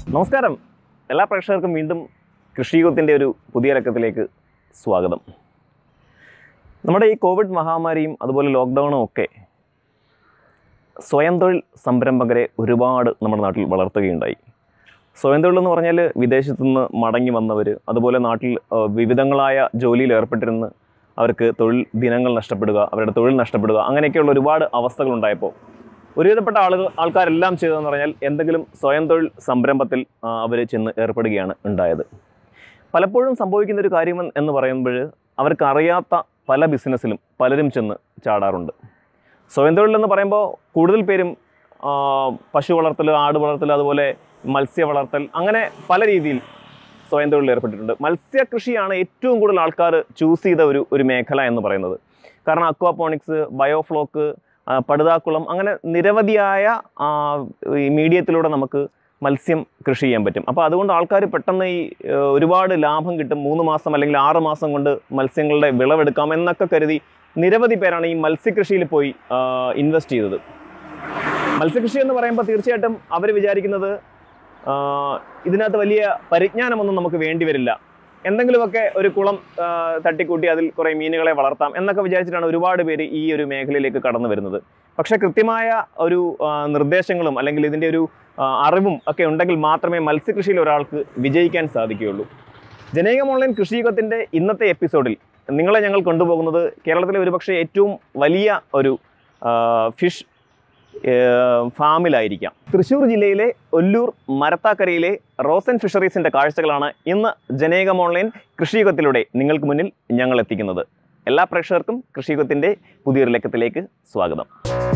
നമസ്കാരം, എല്ലാ പ്രേക്ഷകർക്കും വീണ്ടും കൃഷിയുഗത്തിൻ്റെ ഒരു പുതിയ ലക്കത്തിലേക്ക് സ്വാഗതം. നമ്മുടെ ഈ കോവിഡ് മഹാമാരിയും അതുപോലെ ലോക്ക്ഡൗണും ഒക്കെ സ്വയം തൊഴിൽ സംരംഭകരെ ഒരുപാട് നമ്മുടെ നാട്ടിൽ വളർത്തുകയുണ്ടായി. സ്വയം തൊഴിൽ എന്ന് പറഞ്ഞാൽ വിദേശത്തു നിന്ന് മടങ്ങി വന്നവർ, അതുപോലെ നാട്ടിൽ വിവിധങ്ങളായ ജോലിയിൽ ഏർപ്പെട്ടിരുന്ന് അവർക്ക് തൊഴിൽ ദിനങ്ങൾ നഷ്ടപ്പെടുക, അവരുടെ തൊഴിൽ നഷ്ടപ്പെടുക, അങ്ങനെയൊക്കെയുള്ള ഒരുപാട് അവസ്ഥകളുണ്ടായപ്പോൾ ഒരുവിധപ്പെട്ട ആൾക്കാരെല്ലാം ചെയ്തതെന്ന് പറഞ്ഞാൽ എന്തെങ്കിലും സ്വയം തൊഴിൽ സംരംഭത്തിൽ അവർ ചെന്ന് ഏർപ്പെടുകയാണ് ഉണ്ടായത്. പലപ്പോഴും സംഭവിക്കുന്ന ഒരു കാര്യം എന്ന് പറയുമ്പോൾ അവർക്കറിയാത്ത പല ബിസിനസ്സിലും പലരും ചെന്ന് ചാടാറുണ്ട്. സ്വയം തൊഴിൽ എന്ന് പറയുമ്പോൾ കൂടുതൽ പേരും പശു വളർത്തൽ, ആട് വളർത്തൽ, അതുപോലെ മത്സ്യ വളർത്തൽ, അങ്ങനെ പല രീതിയിൽ സ്വയം തൊഴിലിൽ ഏർപ്പെട്ടിട്ടുണ്ട്. മത്സ്യകൃഷിയാണ് ഏറ്റവും കൂടുതൽ ആൾക്കാർ ചൂസ് ചെയ്ത ഒരു മേഖല എന്ന് പറയുന്നത്. കാരണം അക്വാപോണിക്സ്, ബയോഫ്ലോക്ക്, പടുതാക്കുളം, അങ്ങനെ നിരവധിയായ ഈ മീഡിയത്തിലൂടെ നമുക്ക് മത്സ്യം കൃഷി ചെയ്യാൻ പറ്റും. അപ്പോൾ അതുകൊണ്ട് ആൾക്കാർ പെട്ടെന്ന് ഈ ഒരുപാട് ലാഭം കിട്ടും, 3 മാസം അല്ലെങ്കിൽ 6 മാസം കൊണ്ട് മത്സ്യങ്ങളുടെ വിളവെടുക്കാം എന്നൊക്കെ കരുതി നിരവധി പേരാണ് ഈ മത്സ്യകൃഷിയിൽ പോയി ഇൻവെസ്റ്റ് ചെയ്തത്. മത്സ്യകൃഷി എന്ന് പറയുമ്പോൾ തീർച്ചയായിട്ടും അവർ വിചാരിക്കുന്നത് ഇതിനകത്ത് വലിയ പരിജ്ഞാനമൊന്നും നമുക്ക് വേണ്ടി വരില്ല, എന്തെങ്കിലുമൊക്കെ ഒരു കുളം തട്ടിക്കൂട്ടി അതിൽ കുറേ മീനുകളെ വളർത്താം എന്നൊക്കെ വിചാരിച്ചിട്ടാണ് ഒരുപാട് പേര് ഈ ഒരു മേഖലയിലേക്ക് കടന്നു വരുന്നത്. പക്ഷേ കൃത്യമായ ഒരു നിർദ്ദേശങ്ങളും അല്ലെങ്കിൽ ഇതിൻ്റെ ഒരു അറിവും ഒക്കെ ഉണ്ടെങ്കിൽ മാത്രമേ മത്സ്യകൃഷിയിൽ ഒരാൾക്ക് വിജയിക്കാൻ സാധിക്കുകയുള്ളൂ. ജനൈകം ഓൺലൈൻ കൃഷിയുഗത്തിൻ്റെ ഇന്നത്തെ എപ്പിസോഡിൽ നിങ്ങളെ ഞങ്ങൾ കൊണ്ടുപോകുന്നത് കേരളത്തിലെ ഒരുപക്ഷെ ഏറ്റവും വലിയ ഒരു ഫിഷ് ഫാമിലായിരിക്കാം. തൃശ്ശൂർ ജില്ലയിലെ ഒല്ലൂർ മരത്താക്കരയിലെ റോസൻ ഫിഷറീസിൻ്റെ കാഴ്ചകളാണ് ഇന്ന് ജനൈകം ഓൺലൈൻ കൃഷിയുഗത്തിലൂടെ നിങ്ങൾക്ക് മുന്നിൽ ഞങ്ങൾ എത്തിക്കുന്നത്. എല്ലാ പ്രേക്ഷകർക്കും കൃഷിയുഗത്തിൻ്റെ പുതിയൊരു ലക്കത്തിലേക്ക് സ്വാഗതം.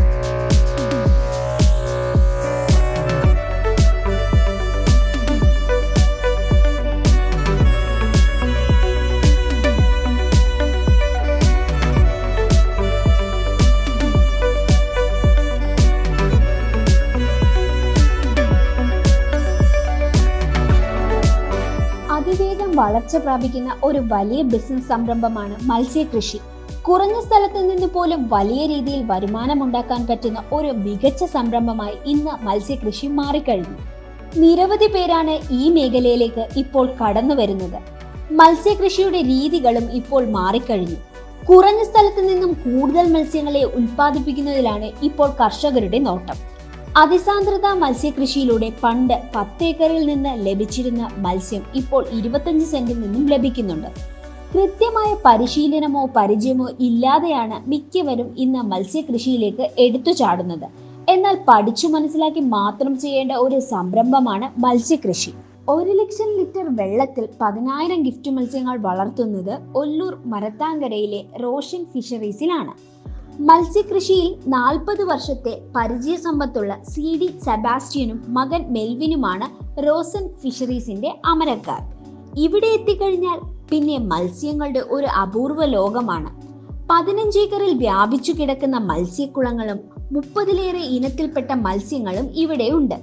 അതിവേഗം വളർച്ച പ്രാപിക്കുന്ന ഒരു വലിയ ബിസിനസ് സംരംഭമാണ് മത്സ്യകൃഷി. കുറഞ്ഞ സ്ഥലത്ത് നിന്ന് പോലും വലിയ രീതിയിൽ വരുമാനം ഉണ്ടാക്കാൻ പറ്റുന്ന ഒരു മികച്ച സംരംഭമായി ഇന്ന് മത്സ്യകൃഷി മാറിക്കഴിഞ്ഞു. നിരവധി പേരാണ് ഈ മേഖലയിലേക്ക് ഇപ്പോൾ കടന്നു വരുന്നത്. മത്സ്യകൃഷിയുടെ രീതികളും ഇപ്പോൾ മാറിക്കഴിഞ്ഞു. കുറഞ്ഞ സ്ഥലത്ത് നിന്നും കൂടുതൽ മത്സ്യങ്ങളെ ഉൽപ്പാദിപ്പിക്കുന്നതിലാണ് ഇപ്പോൾ കർഷകരുടെ നോട്ടം. അതിസാന്ദ്രത മത്സ്യകൃഷിയിലൂടെ പണ്ട് 10 ഏക്കറിൽ നിന്ന് ലഭിച്ചിരുന്ന മത്സ്യം ഇപ്പോൾ 25 സെന്റിൽ നിന്നും ലഭിക്കുന്നുണ്ട്. കൃത്യമായ പരിശീലനമോ പരിചയമോ ഇല്ലാതെയാണ് മിക്കവരും ഇന്ന് മത്സ്യകൃഷിയിലേക്ക് എടുത്തു ചാടുന്നത്. എന്നാൽ പഠിച്ചു മനസ്സിലാക്കി മാത്രം ചെയ്യേണ്ട ഒരു സംരംഭമാണ് മത്സ്യകൃഷി. 1 ലക്ഷം ലിറ്റർ വെള്ളത്തിൽ 10,000 ഗിഫ്റ്റ് മത്സ്യങ്ങൾ വളർത്തുന്നത് ഒല്ലൂർ മരത്താങ്കരയിലെ റോഷൻ ഫിഷറീസിലാണ്. മത്സ്യകൃഷിയിൽ 40 വർഷത്തെ പരിചയസമ്പത്തുള്ള CD സെബാസ്റ്റ്യനും മകൻ മെൽവിനുമാണ് റോസൻ ഫിഷറീസിന്റെ അമരക്കാർ. ഇവിടെ എത്തിക്കഴിഞ്ഞാൽ പിന്നെ മത്സ്യങ്ങളുടെ ഒരു അപൂർവ ലോകമാണ്. 15 ഏക്കറിൽ വ്യാപിച്ചു കിടക്കുന്ന മത്സ്യക്കുളങ്ങളും 30-ലേറെ ഇനത്തിൽപ്പെട്ട മത്സ്യങ്ങളും ഇവിടെയുണ്ട്.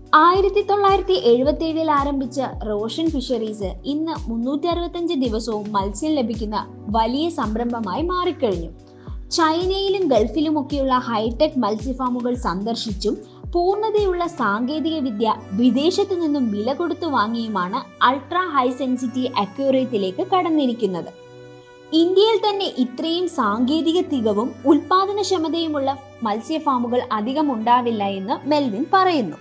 1977 ആരംഭിച്ച റോഷൻ ഫിഷറീസ് ഇന്ന് 365 ദിവസവും മത്സ്യം ലഭിക്കുന്ന വലിയ സംരംഭമായി മാറിക്കഴിഞ്ഞു. ചൈനയിലും ഗൾഫിലുമൊക്കെയുള്ള ഹൈടെക് മത്സ്യഫാമുകൾ സന്ദർശിച്ചും പൂർണ്ണതയുള്ള സാങ്കേതിക വിദ്യ വിദേശത്തു നിന്നും വില കൊടുത്തു വാങ്ങിയുമാണ് അൾട്രാ ഹൈ സെൻസിറ്റീവ് അക്വേറിയത്തിലേക്ക് കടന്നിരിക്കുന്നത്. ഇന്ത്യയിൽ തന്നെ ഇത്രയും സാങ്കേതിക തികവും ഉൽപാദനക്ഷമതയുമുള്ള മത്സ്യഫാമുകൾ അധികം ഉണ്ടാവില്ല എന്ന് മെൽവിൻ പറയുന്നു.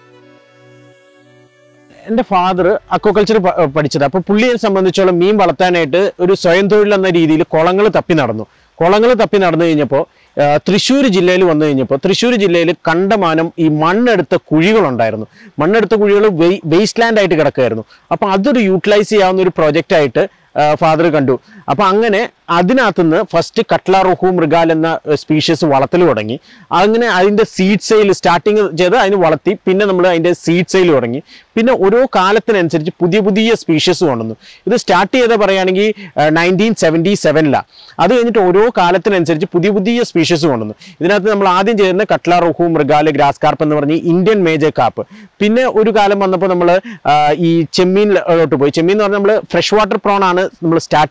എൻ്റെ ഫാദർ അക്വാകൾച്ചർ പഠിച്ചത്. അപ്പോൾ പുള്ളിയെ സംബന്ധിച്ചോളം മീൻ വളർത്താനായിട്ട് ഒരു സ്വയം തൊഴിൽ എന്ന രീതിയിൽ കുളങ്ങൾ തപ്പി നടന്നു കഴിഞ്ഞപ്പോൾ തൃശ്ശൂർ ജില്ലയിൽ വന്നു കഴിഞ്ഞപ്പോൾ തൃശ്ശൂർ ജില്ലയിൽ കണ്ടമാനം ഈ മണ്ണെടുത്ത കുഴികളുണ്ടായിരുന്നു. മണ്ണെടുത്ത കുഴികൾ വേസ്റ്റ് ലാൻഡ് ആയിട്ട് കിടക്കുകയായിരുന്നു. അപ്പോൾ അതൊരു യൂട്ടിലൈസ് ചെയ്യാവുന്ന ഒരു പ്രോജക്റ്റായിട്ട് ഫാദർ കണ്ടു. അപ്പോൾ അങ്ങനെ അതിനകത്തുനിന്ന് ഫസ്റ്റ് കട്ട്ല റോഹു മൃഗാൽ എന്ന സ്പീഷ്യസ് വളർത്തൽ തുടങ്ങി. അങ്ങനെ അതിൻ്റെ സീഡ് സെയിൽ സ്റ്റാർട്ടിങ് ചെയ്ത് അതിന് വളർത്തി, പിന്നെ നമ്മൾ അതിൻ്റെ സീഡ് സെയിൽ തുടങ്ങി. പിന്നെ ഓരോ കാലത്തിനനുസരിച്ച് പുതിയ സ്പീഷ്യസ് കൊണ്ടുവന്നു. ഇത് സ്റ്റാർട്ട് ചെയ്ത പറയുകയാണെങ്കിൽ 1977 അത് കഴിഞ്ഞിട്ട് ഓരോ കാലത്തിനനുസരിച്ച് പുതിയ സ്പീഷ്യസ് കൊണ്ടുവന്നു. ഇതിനകത്ത് നമ്മൾ ആദ്യം ചെയ്യുന്ന കട്ട്ല റോഹു മൃഗാൽ ഗ്രാസ് കാർപ്പ് എന്ന് പറഞ്ഞ് ഇന്ത്യൻ മേജർ കാർപ്പ്. പിന്നെ ഒരു കാലം വന്നപ്പോൾ നമ്മൾ ഈ ചെമ്മീനിലോട്ട് പോയി. ചെമ്മീൻ എന്ന് പറഞ്ഞാൽ നമ്മൾ ഫ്രഷ് വാട്ടർ പ്രോൺ ആണ് നമ്മൾ സ്റ്റാർട്ടിങ് ചെയ്തത്.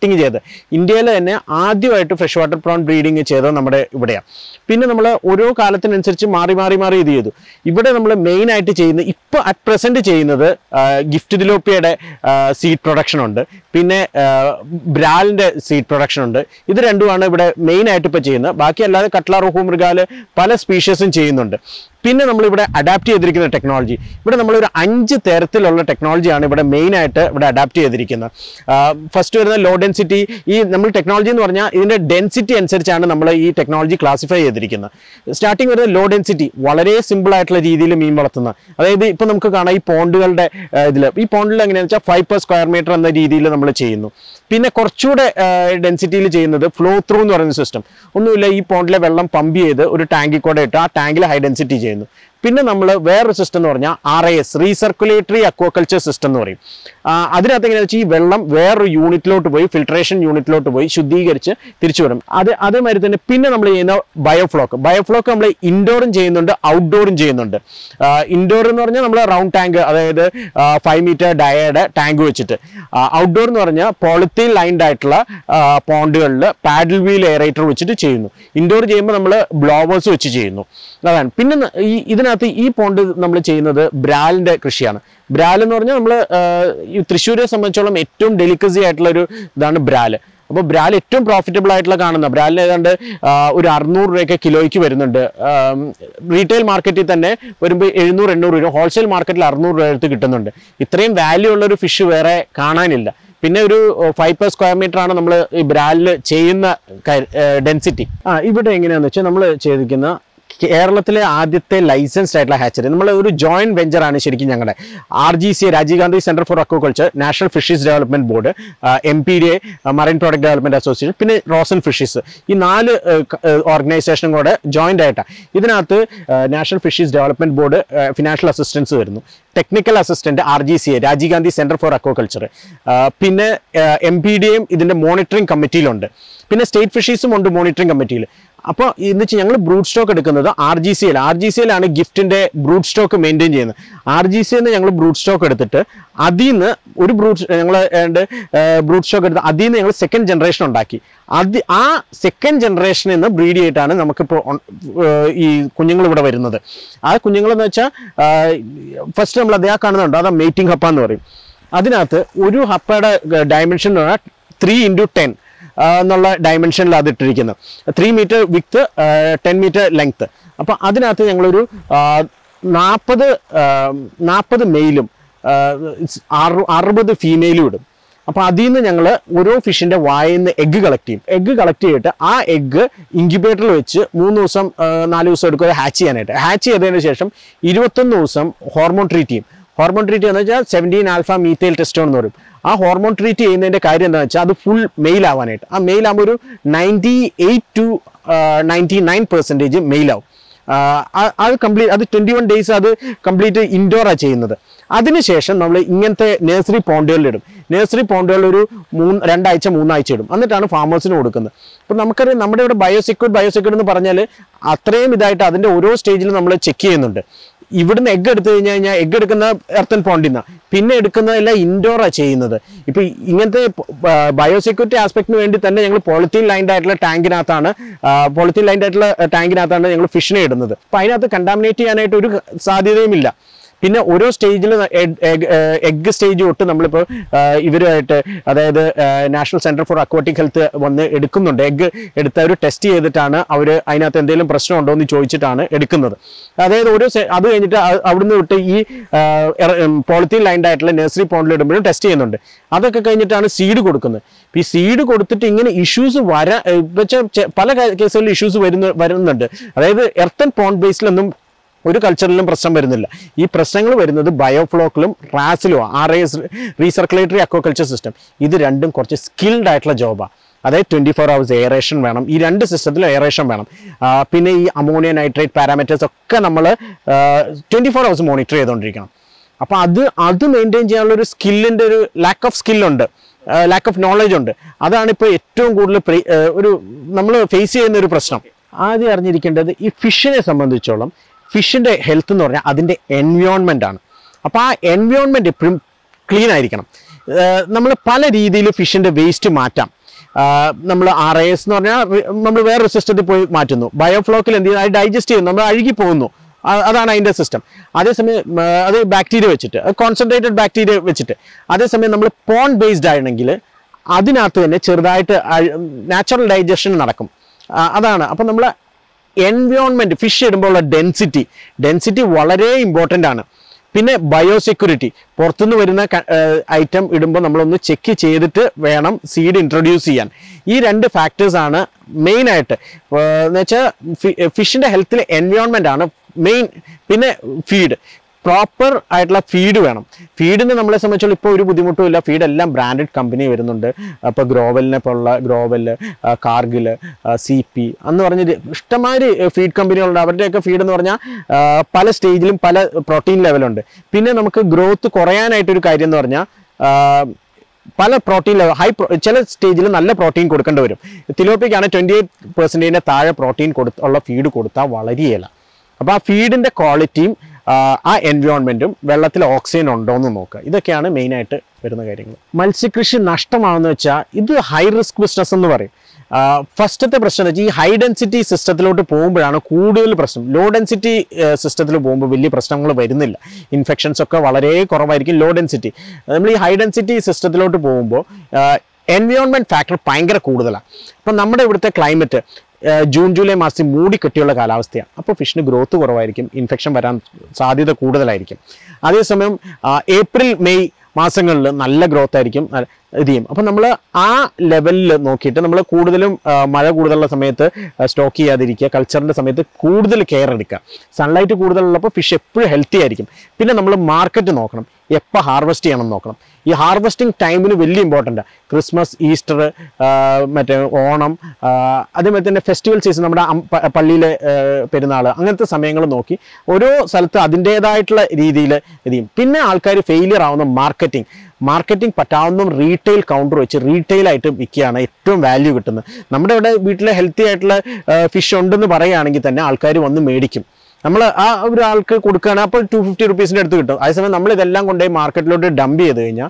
ഇന്ത്യയിൽ തന്നെ ആദ്യമായിട്ട് ഫ്രഷ് വാട്ടർ പ്രോൺ ബ്രീഡിങ് ചെയ്തത് നമ്മുടെ ഇവിടെയാണ്. പിന്നെ നമ്മൾ ഓരോ കാലത്തിനനുസരിച്ച് മാറി ഇത് ചെയ്തു. ഇവിടെ നമ്മൾ മെയിനായിട്ട് ചെയ്യുന്നത് ഇപ്പോൾ അറ്റ് പ്രസൻറ്റ് ചെയ്യുന്നത് ഗിഫ്റ്റ് തിലോപ്പിയയുടെ സീഡ് പ്രൊഡക്ഷൻ ഉണ്ട്, പിന്നെ ബ്രാലിൻ്റെ സീഡ് പ്രൊഡക്ഷൻ ഉണ്ട്. ഇത് രണ്ടുമാണ് ഇവിടെ മെയിനായിട്ട് ഇപ്പോൾ ചെയ്യുന്നത്. ബാക്കി അല്ലാതെ കട്ട്ല, റോഹു, മൃഗാൽ പല സ്പീഷീസും ചെയ്യുന്നുണ്ട്. പിന്നെ നമ്മളിവിടെ അഡാപ്റ്റ് ചെയ്തിരിക്കുന്ന ടെക്നോളജി, ഇവിടെ നമ്മളൊരു 5 തരത്തിലുള്ള ടെക്നോളജിയാണ് ഇവിടെ മെയിനായിട്ട് ഇവിടെ അഡാപ്റ്റ് ചെയ്തിരിക്കുന്നത്. ഫസ്റ്റ് വരുന്ന ലോ ഡെൻസിറ്റി. ഈ നമ്മൾ ടെക്നോളജി എന്ന് പറഞ്ഞാൽ ഇതിൻ്റെ ഡെൻസിറ്റി അനുസരിച്ചാണ് നമ്മൾ ഈ ടെക്നോളജി ക്ലാസിഫൈ ചെയ്തിരിക്കുന്നത്. സ്റ്റാർട്ടിങ് വരുന്ന ലോ ഡെൻസിറ്റി, വളരെ സിമ്പിൾ ആയിട്ടുള്ള രീതിയിൽ മീൻ വളർത്തുന്ന. അതായത് ഇപ്പം നമുക്ക് കാണാം ഈ പോണ്ടുകളുടെ ഈ പോണ്ടിൽ എങ്ങനെയാണെന്ന് വെച്ചാൽ 5 per square meter എന്ന രീതിയിൽ നമ്മൾ ചെയ്യുന്നു. പിന്നെ കുറച്ചുകൂടെ ഡെൻസിറ്റിയിൽ ചെയ്യുന്നത് ഫ്ലോ ത്രൂ എന്ന് പറയുന്ന സിസ്റ്റം. ഒന്നുമില്ല, ഈ പോണ്ടിലെ വെള്ളം പമ്പ് ചെയ്ത് ഒരു ടാങ്കിൽ കൂടെ ഇട്ട് ആ ടാങ്കിൽ ഹൈ ഡെൻസിറ്റി ചെയ്യുന്നു. പിന്നെ നമ്മൾ വേറൊരു സിസ്റ്റം എന്ന് പറഞ്ഞാൽ RAS, റീസർക്കുലേറ്ററി അക്വാകൾച്ചർ സിസ്റ്റം എന്ന് പറയും. അതിനകത്ത് എങ്ങനെയാണെന്ന് വെച്ചാൽ ഈ വെള്ളം വേറൊരു യൂണിറ്റിലോട്ട് പോയി, ഫിൽട്രേഷൻ യൂണിറ്റിലോട്ട് പോയി ശുദ്ധീകരിച്ച് തിരിച്ചു വിടും. അതേമാതിരി തന്നെ പിന്നെ നമ്മൾ ചെയ്യുന്ന ബയോഫ്ലോക്ക് നമ്മൾ ഇൻഡോറും ചെയ്യുന്നുണ്ട്, ഔട്ട്ഡോറും ചെയ്യുന്നുണ്ട്. ഇൻഡോർ എന്ന് പറഞ്ഞാൽ നമ്മൾ റൗണ്ട് ടാങ്ക്, അതായത് 5 meter ഡയയുടെ ടാങ്ക് വെച്ചിട്ട്. ഔട്ട്ഡോർ എന്ന് പറഞ്ഞാൽ പോളിത്തീൻ ലൈൻഡ് ആയിട്ടുള്ള പോണ്ടുകളിൽ പാഡിൽ വീൽ എയറേറ്റർ വെച്ചിട്ട് ചെയ്യുന്നു. ഇൻഡോർ ചെയ്യുമ്പോൾ നമ്മൾ ബ്ലോവേഴ്സ് വെച്ച് ചെയ്യുന്നു. അതാണ്. പിന്നെ ഇതിനകത്ത് ഈ പോണ്ട് നമ്മൾ ചെയ്യുന്നത് ബ്രാലിൻ്റെ കൃഷിയാണ്. ബ്രാൽ എന്ന് പറഞ്ഞാൽ നമ്മൾ ഈ തൃശ്ശൂരെ സംബന്ധിച്ചോളം ഏറ്റവും ഡെലിക്കസി ആയിട്ടുള്ള ഒരു ഇതാണ് ബ്രാല്. അപ്പോൾ ബ്രാൽ ഏറ്റവും പ്രോഫിറ്റബിൾ ആയിട്ടുള്ള കാണുന്ന ബ്രാലിന് ഏതാണ്ട് ഒരു 600 രൂപയൊക്കെ കിലോയ്ക്ക് വരുന്നുണ്ട്. റീറ്റെയിൽ മാർക്കറ്റിൽ തന്നെ വരുമ്പോൾ 700-800 രൂപ, ഹോൾസെയിൽ മാർക്കറ്റിൽ 600 രൂപ എടുത്ത് കിട്ടുന്നുണ്ട്. ഇത്രയും വാല്യൂ ഉള്ള ഒരു ഫിഷ് വേറെ കാണാനില്ല. പിന്നെ ഒരു 5 per square meter ആണ് നമ്മൾ ഈ ബ്രാലിൽ ചെയ്യുന്ന ഡെൻസിറ്റി. ഇവിടെ എങ്ങനെയാണെന്ന് വെച്ചാൽ നമ്മൾ ചെയ്തിരിക്കുന്ന കേരളത്തിലെ ആദ്യത്തെ ലൈസൻസ്ഡ് ആയിട്ടുള്ള ഹാച്ചറി, നമ്മൾ ഒരു ജോയിന്റ് വെഞ്ചറാണ് ശരിക്കും ഞങ്ങളുടെ. RGC, Rajiv Gandhi centre for aquaculture, national fisheries development board, MPDA, marine product development association, പിന്നെ റോസൻ ഫിഷീസ്, ഈ 4 ഓർഗനൈസേഷനും കൂടെ ജോയിന്റ് ആയിട്ടാണ്. ഇതിനകത്ത് national fisheries development board financial assistance വരുന്നു, technical assistant RGCA, Rajiv Gandhi centre for aquaculture, പിന്നെ MPDAയും ഇതിന്റെ മോണിറ്ററിംഗ് കമ്മിറ്റിയിലുണ്ട്, പിന്നെ സ്റ്റേറ്റ് ഫിഷീസും ഉണ്ട് മോണിറ്ററിംഗ് കമ്മിറ്റിയിൽ. അപ്പോൾ എന്ന് വെച്ചാൽ ഞങ്ങൾ ബ്രൂഡ് സ്റ്റോക്ക് എടുക്കുന്നത് RGCയിലാണ് ഗിഫ്റ്റിൻ്റെ ബ്രൂഡ് സ്റ്റോക്ക് മെയിൻറ്റെയിൻ ചെയ്യുന്നത്. RGCയിൽ നിന്ന് ഞങ്ങൾ ബ്രൂഡ് സ്റ്റോക്ക് എടുത്തിട്ട് അതിൽ നിന്ന് ഒരു ബ്രൂഡ് സ്റ്റോക്ക് എടുത്ത് അതിൽ നിന്ന് ഞങ്ങൾ സെക്കൻഡ് ജനറേഷൻ ഉണ്ടാക്കി. ആ സെക്കൻഡ് ജനറേഷനിൽ നിന്ന് ബ്രീഡ് ചെയ്തിട്ടാണ് നമുക്കിപ്പോൾ ഈ കുഞ്ഞുങ്ങൾ ഇവിടെ വരുന്നത്. ആ കുഞ്ഞുങ്ങളെന്ന് വെച്ചാൽ ഫസ്റ്റ് നമ്മൾ അതേ കാണുന്നുണ്ട്, അതാ മേറ്റിംഗ് ഹപ്പ എന്ന് പറയും. അതിനകത്ത് ഒരു ഹപ്പയുടെ ഡയമെൻഷൻ എന്ന് പറഞ്ഞാൽ 3x10 എന്നുള്ള ഡയമെൻഷനിൽ അത് ഇട്ടിരിക്കുന്നത്. 3 meter വിത്ത്, 10 meter ലെങ്ത്ത്. അപ്പോൾ അതിനകത്ത് ഞങ്ങളൊരു 40 മെയിലും 60 ഫീമെയിലും ഇടും. അപ്പോൾ അതിൽ നിന്ന് ഞങ്ങൾ ഓരോ ഫിഷിൻ്റെ വായിൽ നിന്ന് എഗ്ഗ് കളക്ട് ചെയ്യും. എഗ്ഗ് കളക്ട് ചെയ്തിട്ട് ആ എഗ്ഗ് ഇൻക്യുബേറ്ററിൽ വെച്ച് 3 ദിവസം 4 ദിവസം എടുക്കും ഹാച്ച് ചെയ്യാനായിട്ട്. ഹാച്ച് ചെയ്തതിന് ശേഷം 21 ദിവസം ഹോർമോൺ ട്രീറ്റ് ചെയ്യും. ഹോർമോൺ ട്രീറ്റ് എന്ന് വെച്ചാൽ 17 alpha methyl testosterone എന്ന് പറയും. ആ ഹോർമോൺ ട്രീറ്റ് ചെയ്യുന്നതിൻ്റെ കാര്യം എന്താണെന്ന് വെച്ചാൽ അത് ഫുൾ മെയിൽ ആവാനായിട്ട്. ആ മെയിൽ ആകുമ്പോൾ ഒരു 98 to 99% മെയിലാവും. അത് കംപ്ലീറ്റ്, അത് 21 days അത് കംപ്ലീറ്റ് ഇൻഡോറാണ് ചെയ്യുന്നത്. അതിനുശേഷം നമ്മൾ ഇങ്ങനത്തെ നഴ്സറി പോണ്ടുകളിലിടും. നഴ്സറി പോണ്ടുകളിൽ ഒരു 2 ആഴ്ച 3 ആഴ്ച ഇടും. എന്നിട്ടാണ് ഫാമേഴ്സിന് കൊടുക്കുന്നത്. അപ്പോൾ നമുക്കറിയാം നമ്മുടെ ഇവിടെ ബയോസെക്യൂർഡ് എന്ന് പറഞ്ഞാൽ അത്രയും ഇതായിട്ട് അതിൻ്റെ ഓരോ സ്റ്റേജിലും നമ്മൾ ചെക്ക് ചെയ്യുന്നുണ്ട്. ഇവിടുന്ന് എഗ്ഗ് എടുത്തു കഴിഞ്ഞാൽ എഗ്ഗ് എടുക്കുന്ന എർത്തൻ പോണ്ടിൽ നിന്നാണ്, പിന്നെ എടുക്കുന്നതെല്ലാം ഇൻഡോറാണ് ചെയ്യുന്നത്. ഇപ്പോൾ ഇങ്ങനത്തെ ബയോസെക്യൂരിറ്റി ആസ്പെക്റ്റിന് വേണ്ടി തന്നെ ഞങ്ങൾ പോളിത്തീൻ ലൈൻഡ് ആയിട്ടുള്ള ടാങ്കിനകത്താണ് ഞങ്ങൾ ഫിഷിനെ ഇടുന്നത്. അപ്പോൾ അതിനകത്ത് കണ്ടാമിനേറ്റ് ചെയ്യാനായിട്ട് ഒരു സാധ്യതയുമില്ല. പിന്നെ ഓരോ സ്റ്റേജിലും എഗ്ഗ് സ്റ്റേജ് തൊട്ട് നമ്മളിപ്പോൾ ഇവരുമായിട്ട്, അതായത് national centre for aquatic health വന്ന് എടുക്കുന്നുണ്ട്. എഗ്ഗ് എടുത്ത് അവർ ടെസ്റ്റ് ചെയ്തിട്ടാണ് അവർ അതിനകത്ത് എന്തെങ്കിലും പ്രശ്നമുണ്ടോ എന്ന് ചോദിച്ചിട്ടാണ് എടുക്കുന്നത്. അതായത് അത് കഴിഞ്ഞിട്ട് അവിടുന്ന് വിട്ട് ഈ പോളിത്തീൻ ലൈൻഡ് ആയിട്ടുള്ള നഴ്സറി പോണ്ടിൽ ഇടുമ്പോഴും ടെസ്റ്റ് ചെയ്യുന്നുണ്ട്. അതൊക്കെ കഴിഞ്ഞിട്ടാണ് സീഡ് കൊടുക്കുന്നത്. ഈ സീഡ് കൊടുത്തിട്ട് ഇങ്ങനെ ഇഷ്യൂസ് പല കേസുകളിൽ ഇഷ്യൂസ് വരുന്നുണ്ട്. അതായത് എർത്തൻ പോണ്ട് ബേസിലൊന്നും ഒരു കൾച്ചറിലും പ്രശ്നം വരുന്നില്ല. ഈ പ്രശ്നങ്ങൾ വരുന്നത് ബയോഫ്ലോക്കിലും റാസിലും. RAS, റീസർക്കുലേറ്ററി അക്വാകൾച്ചർ സിസ്റ്റം, ഇത് രണ്ടും കുറച്ച് സ്കിൽഡ് ആയിട്ടുള്ള ജോബാണ്. അതായത് 24 hours എയറേഷൻ വേണം. ഈ 2 സിസ്റ്റത്തിലും എയറേഷൻ വേണം. പിന്നെ ഈ അമോണിയ നൈട്രേറ്റ് പാരാമീറ്റേഴ്സ് ഒക്കെ നമ്മൾ 24 hours മോണിറ്റർ ചെയ്തുകൊണ്ടിരിക്കണം. അപ്പോൾ അത് മെയിൻറ്റെയിൻ ചെയ്യാനുള്ള ഒരു സ്കില്ലിൻ്റെ ഒരു ലാക്ക് ഓഫ് നോളജ് ഉണ്ട്. അതാണ് ഇപ്പോൾ ഏറ്റവും കൂടുതൽ നമ്മൾ ഫേസ് ചെയ്യുന്ന ഒരു പ്രശ്നം. ആദ്യം അറിഞ്ഞിരിക്കേണ്ടത് ഈ ഫിഷിനെ സംബന്ധിച്ചോളം ഫിഷിൻ്റെ ഹെൽത്ത് എന്ന് പറഞ്ഞാൽ അതിൻ്റെ എൻവയോൺമെൻ്റ് ആണ്. അപ്പോൾ ആ എൻവയോൺമെൻറ്റ് എപ്പോഴും ക്ലീൻ ആയിരിക്കണം. നമ്മൾ പല രീതിയിൽ ഫിഷിൻ്റെ വേസ്റ്റ് മാറ്റാം. നമ്മൾ RIS എന്ന് പറഞ്ഞാൽ നമ്മൾ വേറൊരു സിസ്റ്റത്തിൽ പോയി മാറ്റുന്നു. ബയോഫ്ലോക്കിൽ എന്ത് ചെയ്യുന്നു, അത് ഡൈജസ്റ്റ് ചെയ്യുന്നു, നമ്മൾ അഴുകി പോകുന്നു. അതാണ് അതിൻ്റെ സിസ്റ്റം. അതേസമയം അത് ബാക്ടീരിയ വെച്ചിട്ട്, കോൺസെൻട്രേറ്റഡ് ബാക്ടീരിയ വെച്ചിട്ട്. അതേസമയം നമ്മൾ പോൺ ബേസ്ഡ് ആണെങ്കിൽ അതിനകത്ത് തന്നെ ചെറുതായിട്ട് നാച്ചുറൽ ഡൈജഷൻ നടക്കും. അതാണ്. അപ്പം നമ്മൾ എൻവയോൺമെൻറ്റ്, ഫിഷ് ഇടുമ്പോഴുള്ള ഡെൻസിറ്റി വളരെ ഇമ്പോർട്ടൻ്റ് ആണ്. പിന്നെ ബയോസെക്യൂരിറ്റി, പുറത്തുനിന്ന് വരുന്ന ഐറ്റം ഇടുമ്പോൾ നമ്മളൊന്ന് ചെക്ക് ചെയ്തിട്ട് വേണം സീഡ് ഇൻട്രൊഡ്യൂസ് ചെയ്യാൻ. ഈ 2 ഫാക്ടേഴ്സാണ് മെയിനായിട്ട്. എന്ന് വെച്ചാൽ ഫിഷിൻ്റെ ഹെൽത്തിൽ എൻവയോൺമെൻ്റ് ആണ് മെയിൻ. പിന്നെ ഫീഡ്, പ്രോപ്പർ ആയിട്ടുള്ള ഫീഡ് വേണം. ഫീഡിന് നമ്മളെ സംബന്ധിച്ചുള്ള ഇപ്പോൾ ഒരു ബുദ്ധിമുട്ടുമില്ല. ഫീഡെല്ലാം ബ്രാൻഡഡ് കമ്പനി വരുന്നുണ്ട്. അപ്പോൾ ഗ്രോവലിനെ പോലുള്ള ഗ്രോവൽ, കാർഗിൽ, CP എന്ന് പറഞ്ഞ ഇഷ്ടംമാതിരി ഫീഡ് കമ്പനികളുണ്ട്. അവരുടെയൊക്കെ ഫീഡ് എന്ന് പറഞ്ഞാൽ പല സ്റ്റേജിലും പല പ്രോട്ടീൻ ലെവലുണ്ട്. പിന്നെ നമുക്ക് ഗ്രോത്ത് കുറയാനായിട്ടൊരു കാര്യം എന്ന് പറഞ്ഞാൽ പല പ്രോട്ടീൻ ലെവൽ ചില സ്റ്റേജിൽ നല്ല പ്രോട്ടീൻ കൊടുക്കേണ്ടി വരും. തിലോപ്പിക്കാണ് 28% താഴെ പ്രോട്ടീൻ ഉള്ള ഫീഡ് കൊടുത്താൽ വളരെയില്ല. അപ്പോൾ ആ ഫീഡിൻ്റെ ക്വാളിറ്റിയും ആ എൻവയോൺമെൻറ്റും വെള്ളത്തിൽ ഓക്സിജൻ ഉണ്ടോ എന്ന് നോക്കുക. ഇതൊക്കെയാണ് മെയിനായിട്ട് വരുന്ന കാര്യങ്ങൾ. മത്സ്യകൃഷി നഷ്ടമാണെന്ന് വെച്ചാൽ ഇത് ഹൈ റിസ്ക് ബിസിനസ് എന്ന് പറയും. ഫസ്റ്റത്തെ പ്രശ്നം എന്ന് വെച്ചാൽ ഈ ഹൈ ഡെൻസിറ്റി സിസ്റ്റത്തിലോട്ട് പോകുമ്പോഴാണ് കൂടുതൽ പ്രശ്നം. ലോ ഡെൻസിറ്റി സിസ്റ്റത്തിൽ പോകുമ്പോൾ വലിയ പ്രശ്നങ്ങൾ വരുന്നില്ല. ഇൻഫെക്ഷൻസ് ഒക്കെ വളരെ കുറവായിരിക്കും ലോ ഡെൻസിറ്റി. നമ്മൾ ഈ ഹൈ ഡെൻസിറ്റി സിസ്റ്റത്തിലോട്ട് പോകുമ്പോൾ എൻവയോൺമെൻറ്റ് ഫാക്ടർ ഭയങ്കര കൂടുതലാണ്. ഇപ്പം നമ്മുടെ ഇവിടുത്തെ ക്ലൈമറ്റ് ജൂൺ ജൂലൈ മാസത്തിൽ മൂടിക്കെട്ടിയുള്ള കാലാവസ്ഥയാണ്. അപ്പോൾ ഫിഷിന് ഗ്രോത്ത് കുറവായിരിക്കും, ഇൻഫെക്ഷൻ വരാൻ സാധ്യത കൂടുതലായിരിക്കും. അതേസമയം ഏപ്രിൽ മെയ് മാസങ്ങളിൽ നല്ല ഗ്രോത്ത് ആയിരിക്കും, ഇത് ചെയ്യും. അപ്പം നമ്മൾ ആ ലെവലിൽ നോക്കിയിട്ട് നമ്മൾ കൂടുതലും മഴ കൂടുതലുള്ള സമയത്ത് സ്റ്റോക്ക് ചെയ്യാതിരിക്കുക, കൾച്ചറിൻ്റെ സമയത്ത് കൂടുതൽ കെയർ എടുക്കുക. സൺലൈറ്റ് കൂടുതലുള്ളപ്പോൾ ഫിഷ് എപ്പോഴും ഹെൽത്തി ആയിരിക്കും. പിന്നെ നമ്മൾ മാർക്കറ്റ് നോക്കണം, എപ്പോൾ ഹാർവെസ്റ്റ് ചെയ്യണം നോക്കണം. ഈ ഹാർവെസ്റ്റിംഗ് ടൈമിന് വലിയ ഇമ്പോർട്ടൻ്റാണ്. ക്രിസ്മസ്, ഈസ്റ്റർ, മറ്റേ ഓണം, അതേപോലെ തന്നെ ഫെസ്റ്റിവൽ സീസൺ, നമ്മുടെ പള്ളിയിലെ പെരുന്നാൾ, അങ്ങനത്തെ സമയങ്ങൾ നോക്കി ഓരോ സ്ഥലത്ത് അതിൻ്റേതായിട്ടുള്ള രീതിയിൽ ഇത് ചെയ്യും. പിന്നെ ആൾക്കാർ ഫെയിലിയർ ആവുന്ന മാർക്കറ്റിംഗ് പറ്റാവുന്ന റീറ്റെയിൽ കൗണ്ടർ വെച്ച് റീറ്റെയിലായിട്ട് വിൽക്കുകയാണ് ഏറ്റവും വാല്യൂ കിട്ടുന്നത്. നമ്മുടെ ഇവിടെ വീട്ടിലെ ഹെൽത്തി ആയിട്ടുള്ള ഫിഷ് ഉണ്ടെന്ന് പറയുകയാണെങ്കിൽ തന്നെ ആൾക്കാർ വന്ന് മേടിക്കും. നമ്മൾ ആ ഒരാൾക്ക് കൊടുക്കുകയാണ്, അപ്പോൾ 250 റുപ്പീസിൻ്റെ അടുത്ത് കിട്ടും. അതേസമയം നമ്മളിതെല്ലാം കൊണ്ടുപോയി മാർക്കറ്റിലോട്ട് ഡംപ് ചെയ്ത് കഴിഞ്ഞാൽ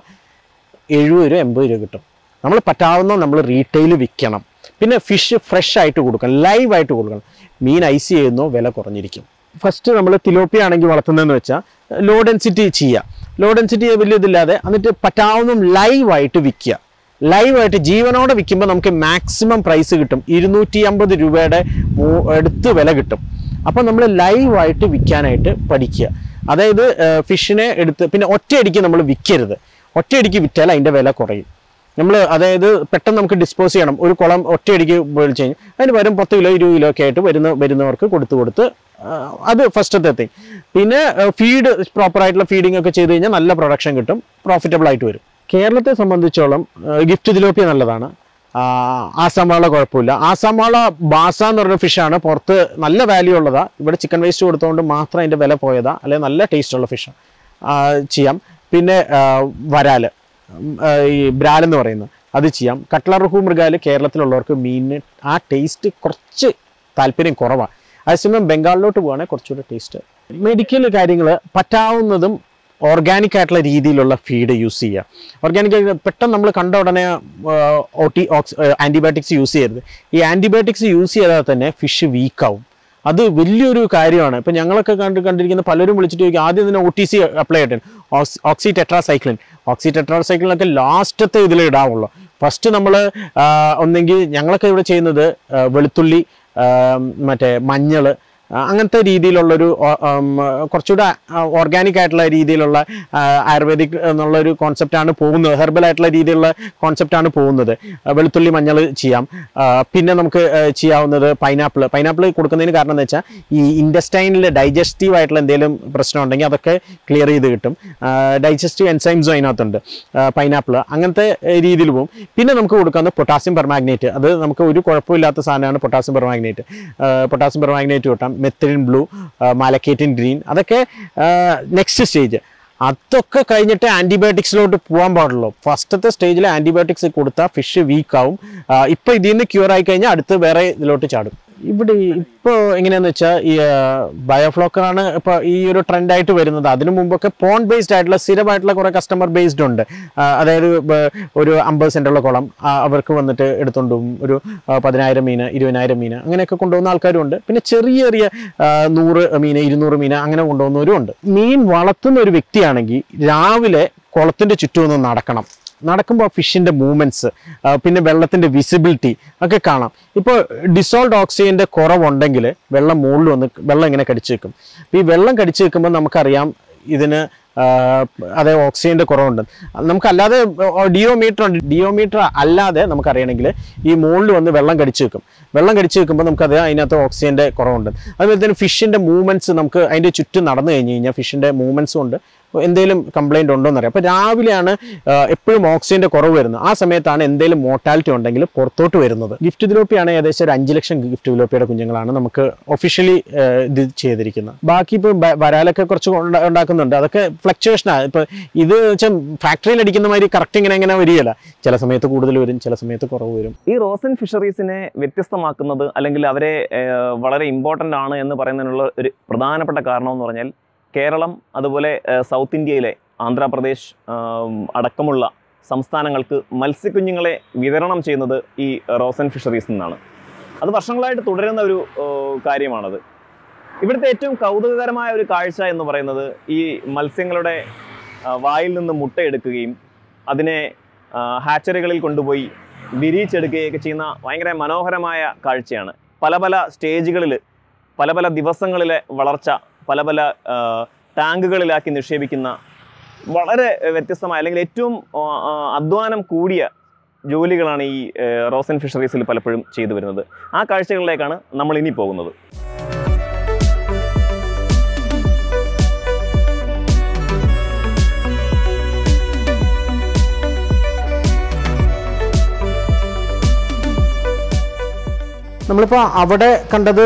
70 രൂപ 80 രൂപ കിട്ടും. നമ്മൾ പറ്റാവുന്ന നമ്മൾ റീറ്റെയിൽ വിൽക്കണം. പിന്നെ ഫിഷ് ഫ്രഷ് ആയിട്ട് കൊടുക്കണം, ലൈവായിട്ട് കൊടുക്കണം. മീൻ ഐസ് ചെയ്യുന്നോ വില കുറഞ്ഞിരിക്കും. ഫസ്റ്റ് നമ്മൾ തിലോപ്പിയ ആണെങ്കിൽ വളർത്തുന്നതെന്ന് വെച്ചാൽ ലോ ഡെൻസിറ്റി ചെയ്യുക. ലോ ഡെൻസിറ്റി വലിയ ഇതില്ലാതെ എന്നിട്ട് പറ്റാവുന്ന ലൈവായിട്ട് വിൽക്കുക. ലൈവായിട്ട് ജീവനോടെ വിൽക്കുമ്പോൾ നമുക്ക് മാക്സിമം പ്രൈസ് കിട്ടും. 250 രൂപയുടെ അടുത്ത് വില കിട്ടും. അപ്പോൾ നമ്മൾ ലൈവായിട്ട് വിൽക്കാനായിട്ട് പഠിക്കുക. അതായത് ഫിഷിനെ എടുത്ത് പിന്നെ ഒറ്റയടിക്ക് നമ്മൾ വിൽക്കരുത്. ഒറ്റയടിക്ക് വിറ്റാൽ അതിൻ്റെ വില കുറയും. നമ്മൾ അതായത് പെട്ടെന്ന് നമുക്ക് ഡിസ്പോസ് ചെയ്യണം. ഒരു കുളം ഒറ്റയടിക്ക് മേടിച്ച് കഴിഞ്ഞാൽ അതിന് വരും 10 കിലോ 20 കിലോ ഒക്കെ ആയിട്ട് വരുന്നവർക്ക് കൊടുത്ത് അത് ഫസ്റ്റത്തെ തിങ്. പിന്നെ ഫീഡ് പ്രോപ്പറായിട്ടുള്ള ഫീഡിംഗ് ഒക്കെ ചെയ്ത് കഴിഞ്ഞാൽ നല്ല പ്രൊഡക്ഷൻ കിട്ടും, പ്രോഫിറ്റബിൾ ആയിട്ട് വരും. കേരളത്തെ സംബന്ധിച്ചോളം ഗിഫ്റ്റ് തിലോപ്പിയ നല്ലതാണ്. ആസാം വാള കുഴപ്പമില്ല. ആസാം വാള ബാസ എന്ന് പറഞ്ഞ ഫിഷാണ്, പുറത്ത് നല്ല വാല്യൂ ഉള്ളതാണ്. ഇവിടെ ചിക്കൻ വേസ്റ്റ് കൊടുത്തുകൊണ്ട് മാത്രം അതിൻ്റെ വില പോയതാ, അല്ലെങ്കിൽ നല്ല ടേസ്റ്റുള്ള ഫിഷാണ്, ചെയ്യാം. പിന്നെ വരാല്, ഈ ബ്രാലെന്ന് പറയുന്നത്, അത് ചെയ്യാം. കട്ട്ലറുഹു മൃഗാല് കേരളത്തിലുള്ളവർക്ക് മീനിന് ആ ടേസ്റ്റ് കുറച്ച് താല്പര്യം കുറവാണ്. അതേസമയം ബംഗാളിലോട്ട് പോകുകയാണെങ്കിൽ കുറച്ചുകൂടെ ടേസ്റ്റ്. മെഡിക്കൽ കാര്യങ്ങൾ പറ്റാവുന്നതും ഓർഗാനിക് ആയിട്ടുള്ള രീതിയിലുള്ള ഫീഡ് യൂസ് ചെയ്യുക. ഓർഗാനിക് പെട്ടെന്ന് നമ്മൾ കണ്ട ഉടനെ ആൻറ്റിബയോട്ടിക്സ് യൂസ് ചെയ്യരുത്. ഈ ആൻറ്റിബയോട്ടിക്സ് യൂസ് ചെയ്താൽ തന്നെ ഫിഷ് വീക്കാവും. അത് വലിയൊരു കാര്യമാണ്. ഇപ്പം ഞങ്ങളൊക്കെ കണ്ടിരിക്കുന്ന പലരും വിളിച്ചിട്ട് ചോദിക്കും, ആദ്യം തന്നെ OTC അപ്ലൈ ചെയ്യട്ടെ, ഓക്സി ടെട്രാസൈക്ലിനൊക്കെ ലാസ്റ്റത്തെ ഇതിൽ ഇടാവുള്ളൂ. ഫസ്റ്റ് നമ്മൾ ഒന്നെങ്കിൽ ഞങ്ങളൊക്കെ ഇവിടെ ചെയ്യുന്നത് വെളുത്തുള്ളി, മറ്റേ മഞ്ഞൾ, അങ്ങനത്തെ രീതിയിലുള്ളൊരു കുറച്ചുകൂടെ ഓർഗാനിക് ആയിട്ടുള്ള രീതിയിലുള്ള ആയുർവേദിക് എന്നുള്ളൊരു കോൺസെപ്റ്റാണ് പോകുന്നത്. ഹെർബൽ ആയിട്ടുള്ള രീതിയിലുള്ള കോൺസെപ്റ്റാണ് പോകുന്നത്. വെളുത്തുള്ളി, മഞ്ഞൾ ചെയ്യാം. പിന്നെ നമുക്ക് ചെയ്യാവുന്നത് പൈനാപ്പിൾ കൊടുക്കുന്നതിന് കാരണം എന്ന് വെച്ചാൽ ഈ ഇൻറ്റസ്റ്റൈനിൽ ഡൈജസ്റ്റീവ് ആയിട്ടുള്ള എന്തെങ്കിലും പ്രശ്നം ഉണ്ടെങ്കിൽ അതൊക്കെ ക്ലിയർ ചെയ്ത് കിട്ടും. ഡൈജസ്റ്റീവ് എൻസൈംസും അതിനകത്തുണ്ട് പൈനാപ്പിൾ. അങ്ങനത്തെ രീതിയിൽ പോകും. പിന്നെ നമുക്ക് കൊടുക്കാവുന്ന പൊട്ടാസ്യം പെർമാഗ്നേറ്റ്, അത് നമുക്ക് ഒരു കുഴപ്പമില്ലാത്ത സാധനമാണ് പൊട്ടാസ്യം പെർമാഗ്നേറ്റ് കിട്ടാം. മെത്തിലിൻ ബ്ലൂ, മാലക്കേറ്റിൻ ഗ്രീൻ, അതൊക്കെ നെക്സ്റ്റ് സ്റ്റേജ്. അതൊക്കെ കഴിഞ്ഞിട്ട് ആൻറ്റിബയോട്ടിക്സിലോട്ട് പോകാൻ പാടുള്ളൂ. ഫസ്റ്റത്തെ സ്റ്റേജിൽ ആൻറ്റിബയോട്ടിക്സ് കൊടുത്താൽ ഫിഷ് വീക്കാവും. ഇപ്പോൾ ഇതിൽ നിന്ന് ക്യൂർ ആയി കഴിഞ്ഞാൽ അടുത്ത് വേറെ ഇതിലോട്ട് ചാടും. ഇവിടെ ഇപ്പോൾ എങ്ങനെയാണെന്ന് വെച്ചാൽ ഈ ബയോഫ്ലോക്കാണ് ഇപ്പോൾ ഈ ഒരു ട്രെൻഡായിട്ട് വരുന്നത്. അതിനു മുമ്പൊക്കെ പോണ്ട് ബേസ്ഡ് ആയിട്ടുള്ള സ്ഥിരമായിട്ടുള്ള കുറേ കസ്റ്റമർ ബേസ്ഡ് ഉണ്ട്. അതായത് ഒരു 50 സെൻറ്റുള്ള കുളം അവർക്ക് വന്നിട്ട് എടുത്തുകൊണ്ട് പോകും. ഒരു 10,000 മീൻ, 20,000 മീൻ അങ്ങനെയൊക്കെ കൊണ്ടുപോകുന്ന ആൾക്കാരും ഉണ്ട്. പിന്നെ ചെറിയ ചെറിയ 100 മീൻ, 200 മീൻ അങ്ങനെ കൊണ്ടുപോകുന്നവരും ഉണ്ട്. മീൻ വളർത്തുന്ന ഒരു വ്യക്തിയാണെങ്കിൽ രാവിലെ കുളത്തിൻ്റെ ചുറ്റും ഒന്ന് നടക്കുമ്പോൾ ഫിഷിൻ്റെ മൂവ്മെൻറ്റ്സ്, പിന്നെ വെള്ളത്തിൻ്റെ വിസിബിലിറ്റി ഒക്കെ കാണാം. ഇപ്പോൾ ഡിസോൾഡ് ഓക്സിജൻ്റെ കുറവുണ്ടെങ്കിൽ വെള്ളം മുകളിൽ വന്ന് വെള്ളം ഇങ്ങനെ കടിച്ചു വെക്കും. ഈ വെള്ളം കടിച്ചു വെക്കുമ്പോൾ നമുക്കറിയാം ഇതിന് അതായത് ഓക്സിജൻ്റെ കുറവുണ്ട്. നമുക്കല്ലാതെ ഡിയോമീറ്റർ ഉണ്ട്. ഡിയോമീറ്റർ അല്ലാതെ നമുക്കറിയണമെങ്കിൽ ഈ മുകളിൽ വന്ന് വെള്ളം കടിച്ചു വെക്കും. വെള്ളം കടിച്ചു വെക്കുമ്പോൾ നമുക്കത് അതിനകത്ത് ഓക്സിജൻ്റെ കുറവുണ്ട്. അതുപോലെ തന്നെ ഫിഷിൻ്റെ മൂവ്മെൻറ്റ്സ് നമുക്ക് അതിൻ്റെ ചുറ്റും നടന്നു കഴിഞ്ഞ് കഴിഞ്ഞാൽ ഫിഷിൻ്റെ മൂവ്മെൻറ്റ്സും ഉണ്ട്. എന്തെങ്കിലും കംപ്ലൈൻറ്റ് ഉണ്ടോ എന്നറിയാം. അപ്പോൾ രാവിലെയാണ് എപ്പോഴും ഓക്സിജൻ്റെ കുറവ് വരുന്നത്. ആ സമയത്താണ് എന്തെങ്കിലും മോർട്ടാലിറ്റി ഉണ്ടെങ്കിൽ പുറത്തോട്ട് വരുന്നത്. ഗിഫ്റ്റ് തിലോപ്പിയാണ് ഏകദേശം ഒരു 5 ലക്ഷം ഗിഫ്റ്റ് തിലോപ്പിയുടെ കുഞ്ഞുങ്ങളാണ് നമുക്ക് ഒഫീഷ്യലി ഇത് ചെയ്തിരിക്കുന്നത്. ബാക്കി ഇപ്പോൾ വരാലൊക്കെ കുറച്ച് ഉണ്ടാക്കുന്നുണ്ട്. അതൊക്കെ ഫ്ലക്ച്വേഷനാണ്. ഇപ്പോൾ ഇത് വെച്ചാൽ ഫാക്ടറിയിൽ അടിക്കുന്ന മാതിരി കറക്റ്റ് ഇങ്ങനെ വരികയില്ല. ചില സമയത്ത് കൂടുതൽ വരും, ചില സമയത്ത് കുറവ് വരും. ഈ റോസൻ ഫിഷറീസിനെ വ്യത്യസ്തമാക്കുന്നത് അല്ലെങ്കിൽ അവരെ വളരെ ഇമ്പോർട്ടൻ്റ് ആണ് എന്ന് പറയുന്നതിനുള്ള ഒരു പ്രധാനപ്പെട്ട കാരണം എന്ന് പറഞ്ഞാൽ കേരളം, അതുപോലെ സൗത്ത് ഇന്ത്യയിലെ ആന്ധ്രാപ്രദേശ് അടക്കമുള്ള സംസ്ഥാനങ്ങൾക്ക് മത്സ്യക്കുഞ്ഞുങ്ങളെ വിതരണം ചെയ്യുന്നത് ഈ റോസൻ ഫിഷറീസിൽ നിന്നാണ്. അത് വർഷങ്ങളായിട്ട് തുടരുന്ന ഒരു കാര്യമാണത്. ഇവിടുത്തെ ഏറ്റവും കൗതുകകരമായ ഒരു കാഴ്ച എന്ന് പറയുന്നത് ഈ മത്സ്യങ്ങളുടെ വായിൽ നിന്ന് മുട്ടയെടുക്കുകയും അതിനെ ഹാച്ചറികളിൽ കൊണ്ടുപോയി വിരിയിച്ചെടുക്കുകയൊക്കെ ചെയ്യുന്ന ഭയങ്കര മനോഹരമായ കാഴ്ചയാണ്. പല സ്റ്റേജുകളിൽ പല ദിവസങ്ങളിലെ വളർച്ച പല ടാങ്കുകളിലാക്കി നിക്ഷേപിക്കുന്ന വളരെ വ്യത്യസ്തമായ അല്ലെങ്കിൽ ഏറ്റവും അധ്വാനം കൂടിയ ജോലികളാണ് ഈ റോസൻ ഫിഷറീസിൽ പലപ്പോഴും ചെയ്തു വരുന്നത്. ആ കാഴ്ചകളിലേക്കാണ് നമ്മൾ ഇനി പോകുന്നത്. നമ്മളിപ്പോൾ അവിടെ കണ്ടത്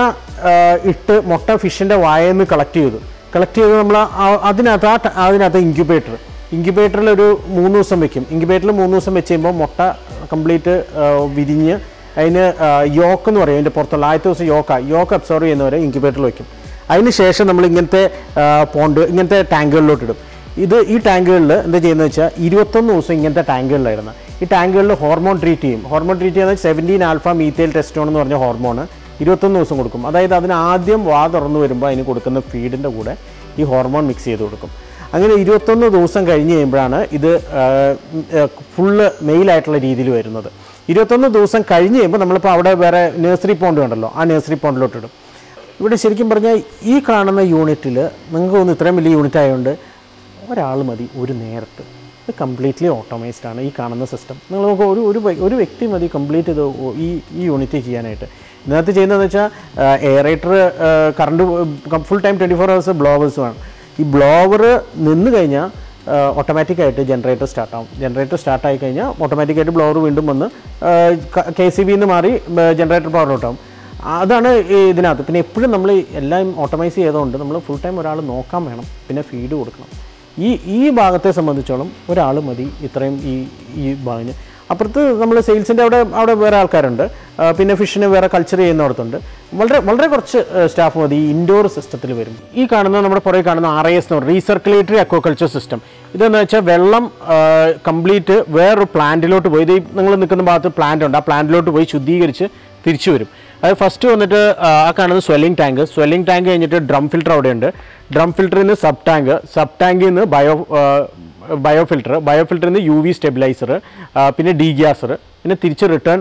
മുട്ട ഫിഷിൻ്റെ വായയിൽ നിന്ന് കളക്ട് ചെയ്ത് നമ്മൾ അതിനകത്ത് ഇൻക്യുബേറ്ററിൽ ഒരു 3 ദിവസം വെക്കും. ഇൻക്യുബേറ്ററിൽ 3 ദിവസം വെച്ച് കഴിയുമ്പോൾ മുട്ട കംപ്ലീറ്റ് വിരിഞ്ഞ് അതിന് യോക്ക് എന്ന് പറയും. അതിൻ്റെ പുറത്തുള്ള ആദ്യത്തെ ദിവസം യോക്ക് അബ്സോർവ് ചെയ്യുന്നവരെ ഇൻക്യുബേറ്ററിൽ വെക്കും. അതിന് ശേഷം നമ്മൾ ഇങ്ങനത്തെ ടാങ്കുകളിലോട്ട് ഇടും. ഈ ടാങ്കുകളിൽ എന്താ ചെയ്യുന്നത് വെച്ചാൽ 21 ദിവസം ഇങ്ങനത്തെ ടാങ്കുകളിലായിരുന്നു. ഈ ടാങ്കുകളിൽ ഹോർമോൺ ട്രീറ്റ് ചെയ്യും. 17 ആൽഫ മീഥൈൽ ടെസ്റ്റോൺ എന്ന് പറഞ്ഞ ഹോർമോൺ 21 ദിവസം കൊടുക്കും. അതായത് അതിന് ആദ്യം വാ തുറന്നു വരുമ്പോൾ അതിന് കൊടുക്കുന്ന ഫീഡിൻ്റെ കൂടെ ഈ ഹോർമോൺ മിക്സ് ചെയ്ത് കൊടുക്കും. അങ്ങനെ 21 ദിവസം കഴിഞ്ഞ് കഴിയുമ്പോഴാണ് ഇത് ഫുള്ള് മെയിലായിട്ടുള്ള രീതിയിൽ വരുന്നത്. 21 ദിവസം കഴിഞ്ഞ് കഴിയുമ്പോൾ നമ്മളിപ്പോൾ അവിടെ വേറെ നഴ്സറി പോണ്ട് ഉണ്ടല്ലോ, ആ നഴ്സറി പോണ്ടിലോട്ട് ഇടും. ഇവിടെ ശരിക്കും പറഞ്ഞാൽ ഈ കാണുന്ന യൂണിറ്റിൽ നിങ്ങൾക്ക് തോന്നുന്നു ഇത്രയും വലിയ യൂണിറ്റ് ആയതുകൊണ്ട് ഒരാൾ മതി ഒരു നേരത്ത്. ഇത് കംപ്ലീറ്റ്ലി ഓട്ടോമൈസ്ഡ് ആണ് ഈ കാണുന്ന സിസ്റ്റം. നിങ്ങൾ നോക്കുക, ഒരു വ്യക്തി മതി കംപ്ലീറ്റ് ഇത് ഈ യൂണിറ്റ് ചെയ്യാനായിട്ട്. ഇതിനകത്ത് ചെയ്യുന്നതെന്ന് വെച്ചാൽ aerator current full time 24 hours blowers വേണം. ഈ ബ്ലോവർ നിന്ന് കഴിഞ്ഞാൽ ഓട്ടോമാറ്റിക്കായിട്ട് ജനറേറ്റർ സ്റ്റാർട്ടാവും. ജനറേറ്റർ സ്റ്റാർട്ടായി കഴിഞ്ഞാൽ ഓട്ടോമാറ്റിക്കായിട്ട് ബ്ലോവർ വീണ്ടും വന്ന് KCB മാറി ജനറേറ്റർ പവറിലോട്ടാവും. അതാണ് ഇതിനകത്ത്. പിന്നെ എപ്പോഴും നമ്മൾ എല്ലാം ഓട്ടോമൈസ് ചെയ്തുകൊണ്ട് നമ്മൾ ഫുൾ ടൈം ഒരാൾ നോക്കാൻ വേണം, പിന്നെ ഫീഡ് കൊടുക്കണം. ഈ ഭാഗത്തെ സംബന്ധിച്ചോളം ഒരാൾ മതി ഇത്രയും ഈ ഭാഗം. അപ്പുറത്ത് നമ്മൾ സെയിൽസിൻ്റെ അവിടെ വേറെ ആൾക്കാരുണ്ട്. പിന്നെ ഫിഷിന് വേറെ കൾച്ചർ ചെയ്യുന്നിടത്തുണ്ട്. വളരെ കുറച്ച് സ്റ്റാഫ് മതി ഈ ഇൻഡോർ സിസ്റ്റത്തിൽ വരും. ഈ കാണുന്ന നമ്മുടെ പുറകെ കാണുന്ന RIS എന്ന് പറയുന്നത് റീസർക്കുലേറ്ററി അക്വാകൾച്ചർ സിസ്റ്റം. ഇതെന്ന് വെച്ചാൽ വെള്ളം കംപ്ലീറ്റ് വേറൊരു പ്ലാന്റിലോട്ട് പോയി, ഇത് നിങ്ങൾ നിൽക്കുന്ന ഭാഗത്ത് പ്ലാന്റ് ഉണ്ട്, ആ പ്ലാന്റിലോട്ട് പോയി ശുദ്ധീകരിച്ച് തിരിച്ചു വരും. അത് ഫസ്റ്റ് വന്നിട്ട് ആ കാണുന്നത് സ്വെല്ലിംഗ് ടാങ്ക് കഴിഞ്ഞിട്ട് ഡ്രം ഫിൽറ്റർ അവിടെയുണ്ട്. ഡ്രം ഫിൽറ്ററിൽ നിന്ന് സബ് ടാങ്കിൽ നിന്ന് ബയോ ഫിൽറ്ററിൽ നിന്ന് UV സ്റ്റെബിലൈസർ, പിന്നെ ഡീഗ്യാസർ, പിന്നെ തിരിച്ച് റിട്ടേൺ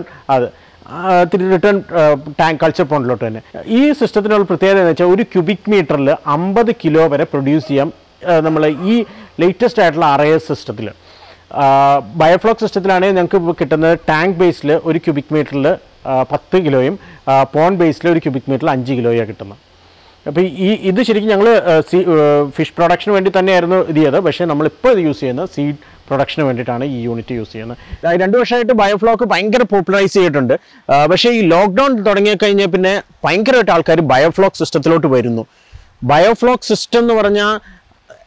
ടാങ്ക് കൾച്ചർ പോണ്ടിലോട്ട് തന്നെ. ഈ സിസ്റ്റത്തിനുള്ള പ്രത്യേകത എന്ന് വെച്ചാൽ 1 ക്യൂബിക് മീറ്ററിൽ 50 കിലോ വരെ പ്രൊഡ്യൂസ് ചെയ്യാം നമ്മൾ ഈ ലേറ്റസ്റ്റ് ആയിട്ടുള്ള RIS സിസ്റ്റത്തിൽ. ബയോഫ്ലോക്ക് സിസ്റ്റത്തിലാണെങ്കിൽ ഞങ്ങൾക്ക് കിട്ടുന്നത് ടാങ്ക് ബേസിൽ 1 ക്യൂബിക് മീറ്ററിൽ 10 കിലോയും പോണ്ട് ബേസിൽ 1 ക്യൂബിക് മീറ്ററിൽ 5 കിലോയാണ് കിട്ടുന്നത്. അപ്പോൾ ഇത് ശരിക്കും ഞങ്ങൾ ഫിഷ് പ്രൊഡക്ഷന് വേണ്ടി തന്നെയായിരുന്നു ഇത് ചെയ്തത്. പക്ഷേ നമ്മളിപ്പോൾ ഇത് യൂസ് ചെയ്യുന്നത് സീഡ് പ്രൊഡക്ഷന് വേണ്ടിയിട്ടാണ് ഈ യൂണിറ്റ് യൂസ് ചെയ്യുന്നത്. 2 വർഷമായിട്ട് ബയോഫ്ലോക്ക് ഭയങ്കര പോപ്പുലറൈസ് ചെയ്തിട്ടുണ്ട്. പക്ഷേ ഈ ലോക്ക്ഡൗൺ തുടങ്ങിക്കഴിഞ്ഞാൽ പിന്നെ ഭയങ്കരമായിട്ട് ആൾക്കാർ ബയോഫ്ലോക്ക് സിസ്റ്റത്തിലോട്ട് വരുന്നു. ബയോഫ്ലോക്ക് സിസ്റ്റം എന്ന് പറഞ്ഞാൽ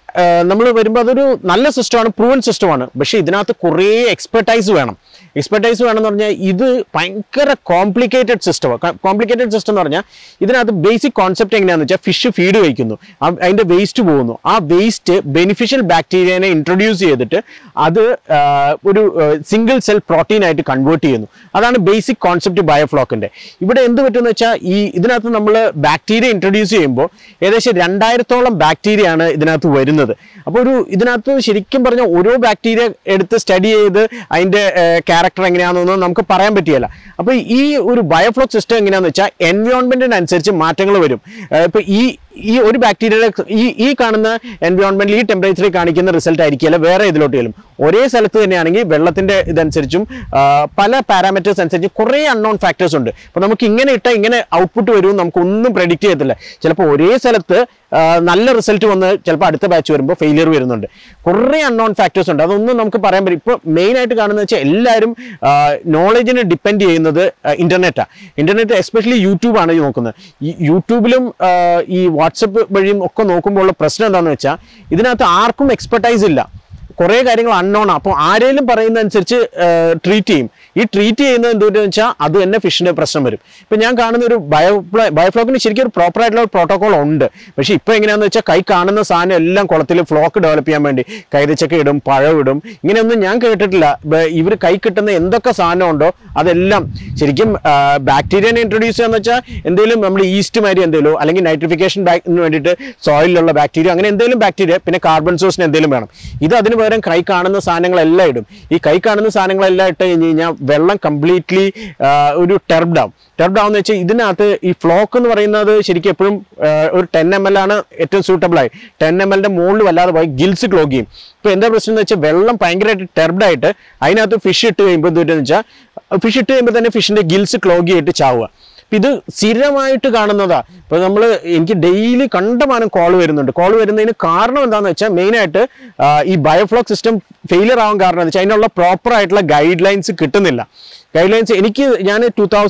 നമ്മൾ വരുമ്പോൾ അതൊരു നല്ല സിസ്റ്റമാണ്, പ്രൂവൻ സിസ്റ്റമാണ്. പക്ഷേ ഇതിനകത്ത് കുറേ എക്സ്പെർട്ടൈസ് വേണം. എക്സ്പെർട്ടൈസ് വേണമെന്ന് പറഞ്ഞാൽ ഇത് ഭയങ്കര കോംപ്ലിക്കേറ്റഡ് സിസ്റ്റമാണ്. കോംപ്ലിക്കേറ്റഡ് സിസ്റ്റം എന്ന് പറഞ്ഞാൽ ഇതിനകത്ത് ബേസിക് കോൺസെപ്റ്റ് എങ്ങനെയാണെന്ന് വെച്ചാൽ ഫിഷ് ഫീഡ് കഴിക്കുന്നു, അതിൻ്റെ വേസ്റ്റ് പോകുന്നു. ആ വേസ്റ്റ് ബെനിഫിഷ്യൽ ബാക്ടീരിയനെ ഇൻട്രൊഡ്യൂസ് ചെയ്തിട്ട് അത് ഒരു സിംഗിൾ സെൽ പ്രോട്ടീൻ ആയിട്ട് കൺവേർട്ട് ചെയ്യുന്നു. അതാണ് ബേസിക് കോൺസെപ്റ്റ് ബയോഫ്ലോക്കിൻ്റെ. ഇവിടെ എന്ത് പറ്റുമെന്ന് വെച്ചാൽ ഇതിനകത്ത് നമ്മൾ ബാക്ടീരിയ ഇൻട്രൊഡ്യൂസ് ചെയ്യുമ്പോൾ ഏകദേശം 2000-ഓളം ബാക്ടീരിയയാണ് ഇതിനകത്ത് വരുന്നത്. അപ്പോൾ ഇതിനകത്ത് ശരിക്കും പറഞ്ഞാൽ ഓരോ ബാക്ടീരിയ എടുത്ത് സ്റ്റഡി ചെയ്ത് അതിൻ്റെ ക്യാരക്ടർ എങ്ങനെയാണെന്നൊന്നും നമുക്ക് പറയാൻ പറ്റിയല്ല. അപ്പോൾ ഈ ഒരു ബയോഫ്ലോക്ക് സിസ്റ്റം എങ്ങനെയാണെന്ന് വെച്ചാൽ എൻവയോൺമെൻറ്റിനനുസരിച്ച് മാറ്റങ്ങൾ വരും. ഇപ്പോൾ ഈ ഒരു ബാക്ടീരിയയുടെ ഈ കാണുന്ന എൻവയോൺമെന്റിൽ ഈ ടെമ്പറേച്ചറിൽ കാണിക്കുന്ന റിസൾട്ട് ആയിരിക്കില്ല വേറെ ഇതിലോട്ട് ചെല്ലും. ഒരേ സ്ഥലത്ത് തന്നെയാണെങ്കിൽ വെള്ളത്തിന്റെ ഇതനുസരിച്ചും പല പാരാമീറ്റേഴ്സ് അനുസരിച്ച് കുറേ അൺനോൺ ഫാക്ടേഴ്സ് ഉണ്ട്. അപ്പോൾ നമുക്ക് ഇങ്ങനെ ഇട്ടാൽ ഇങ്ങനെ ഔട്ട്പുട്ട് വരും നമുക്കൊന്നും പ്രെഡിക്റ്റ് ചെയ്യത്തില്ല. ചിലപ്പോൾ ഒരേ സ്ഥലത്ത് നല്ല റിസൾട്ട് വന്ന് ചിലപ്പോൾ അടുത്ത ബാച്ച് വരുമ്പോൾ ഫെയിലിയർ വരുന്നുണ്ട്. കുറേ അൺനോൺ ഫാക്ടേഴ്സ് ഉണ്ട്, അതൊന്നും നമുക്ക് പറയാൻ പറ്റും. ഇപ്പോൾ മെയിനായിട്ട് കാണുന്നത് വെച്ചാൽ എല്ലാവരും നോളജിനെ ഡിപ്പെൻഡ് ചെയ്യുന്നത് ഇന്റർനെറ്റ് എസ്പെഷ്യലി യൂട്യൂബാണ് നോക്കുന്നത്. ഈ യൂട്യൂബിലും ഈ വാട്സപ്പ് വഴിയും ഒക്കെ നോക്കുമ്പോൾ ഉള്ള പ്രശ്നം എന്താണെന്ന് വെച്ചാൽ ഇതിനകത്ത് ആർക്കും എക്സ്പെർട്ടൈസ് ഇല്ല, കുറേ കാര്യങ്ങൾ അൺനോണാണ്. അപ്പോൾ ആരെങ്കിലും പറയുന്നതനുസരിച്ച് ട്രീറ്റ് ചെയ്യും. ഈ ട്രീറ്റ് ചെയ്യുന്നത് എന്തുകൊണ്ടെന്ന് വെച്ചാൽ അത് തന്നെ ഫിഷിൻ്റെ പ്രശ്നം വരും. ഇപ്പം ഞാൻ കാണുന്ന ഒരു ബയോഫ്ലോക്കിന് ശരിക്കും ഒരു പ്രോപ്പർ ആയിട്ടുള്ള ഒരു പ്രോട്ടോകോൾ ഉണ്ട്. പക്ഷേ ഇപ്പോൾ എങ്ങനെയാണെന്ന് വെച്ചാൽ കൈ കാണുന്ന സാധനം എല്ലാം കുളത്തിൽ ഫ്ലോക്ക് ഡെവലപ്പ് ചെയ്യാൻ വേണ്ടി കൈതച്ചക്ക ഇടും, പഴം ഇടും, ഇങ്ങനെയൊന്നും ഞാൻ കേട്ടിട്ടില്ല. ഇവർ കൈ കിട്ടുന്ന എന്തൊക്കെ സാധനം ഉണ്ടോ അതെല്ലാം ശരിക്കും ബാക്ടീരിയനെ ഇൻട്രൊഡ്യൂസ് ചെയ്യാന്ന് വെച്ചാൽ എന്തെങ്കിലും നമ്മൾ ഈസ്റ്റ് മാതിരി എന്തെങ്കിലും അല്ലെങ്കിൽ നൈട്രിഫിക്കേഷൻ വേണ്ടിയിട്ട് സോയിലുള്ള ബാക്ടീരിയ അങ്ങനെ എന്തെങ്കിലും ബാക്ടീരിയ പിന്നെ കാർബൺ സോഴ്സിന് എന്തെങ്കിലും വേണം. ഇത് അതിന് പകരം കൈ കാണുന്ന സാധനങ്ങളെല്ലാം ഇടും. ഈ കൈ കാണുന്ന സാധനങ്ങളെല്ലാം ഇട്ട് കഴിഞ്ഞ് കഴിഞ്ഞാൽ വെള്ളം കംപ്ലീറ്റ്ലി ഒരു ടെർബ്ഡാവും. ടെർബ്ഡാവെന്ന് വെച്ചാൽ ഇതിനകത്ത് ഈ ഫ്ലോക്ക് എന്ന് പറയുന്നത് ശരിക്കും എപ്പോഴും ഒരു 10 ml ആണ് ഏറ്റവും സൂട്ടബിളായി. 10 ml മുകളിൽ വല്ലാതെ പോയി ഗിൽസ് ക്ലോഗ് ചെയ്യും. ഇപ്പോൾ എന്താ പ്രശ്നം എന്ന് വെച്ചാൽ വെള്ളം ഭയങ്കരമായിട്ട് ടെർബ്ഡായിട്ട് അതിനകത്ത് ഫിഷ് ഇട്ട് കഴിയുമ്പോൾ എന്തുപറ്റുമെന്ന് വെച്ചാൽ ഫിഷ് ഇട്ട് കഴിയുമ്പോൾ തന്നെ ഫിഷിൻ്റെ ഗിൽസ് ക്ലോഗ് ചെയ്തിട്ട് ചാവുക. ഇത് സ്ഥിരമായിട്ട് കാണുന്നതാണ്. ഇപ്പോൾ എനിക്ക് ഡെയിലി കണ്ടമാനം കോൾ വരുന്നുണ്ട്. കോൾ വരുന്നതിന് കാരണം എന്താണെന്ന് വെച്ചാൽ മെയിനായിട്ട് ഈ ബയോഫ്ലോക്ക് സിസ്റ്റം ഫെയിലിയർ ആവാൻ കാരണം എന്ന് വെച്ചാൽ അതിനുള്ള പ്രോപ്പർ ആയിട്ടുള്ള ഗൈഡ് ലൈൻസ് കിട്ടുന്നില്ല. ഗൈഡ് ലൈൻസ് ഞാൻ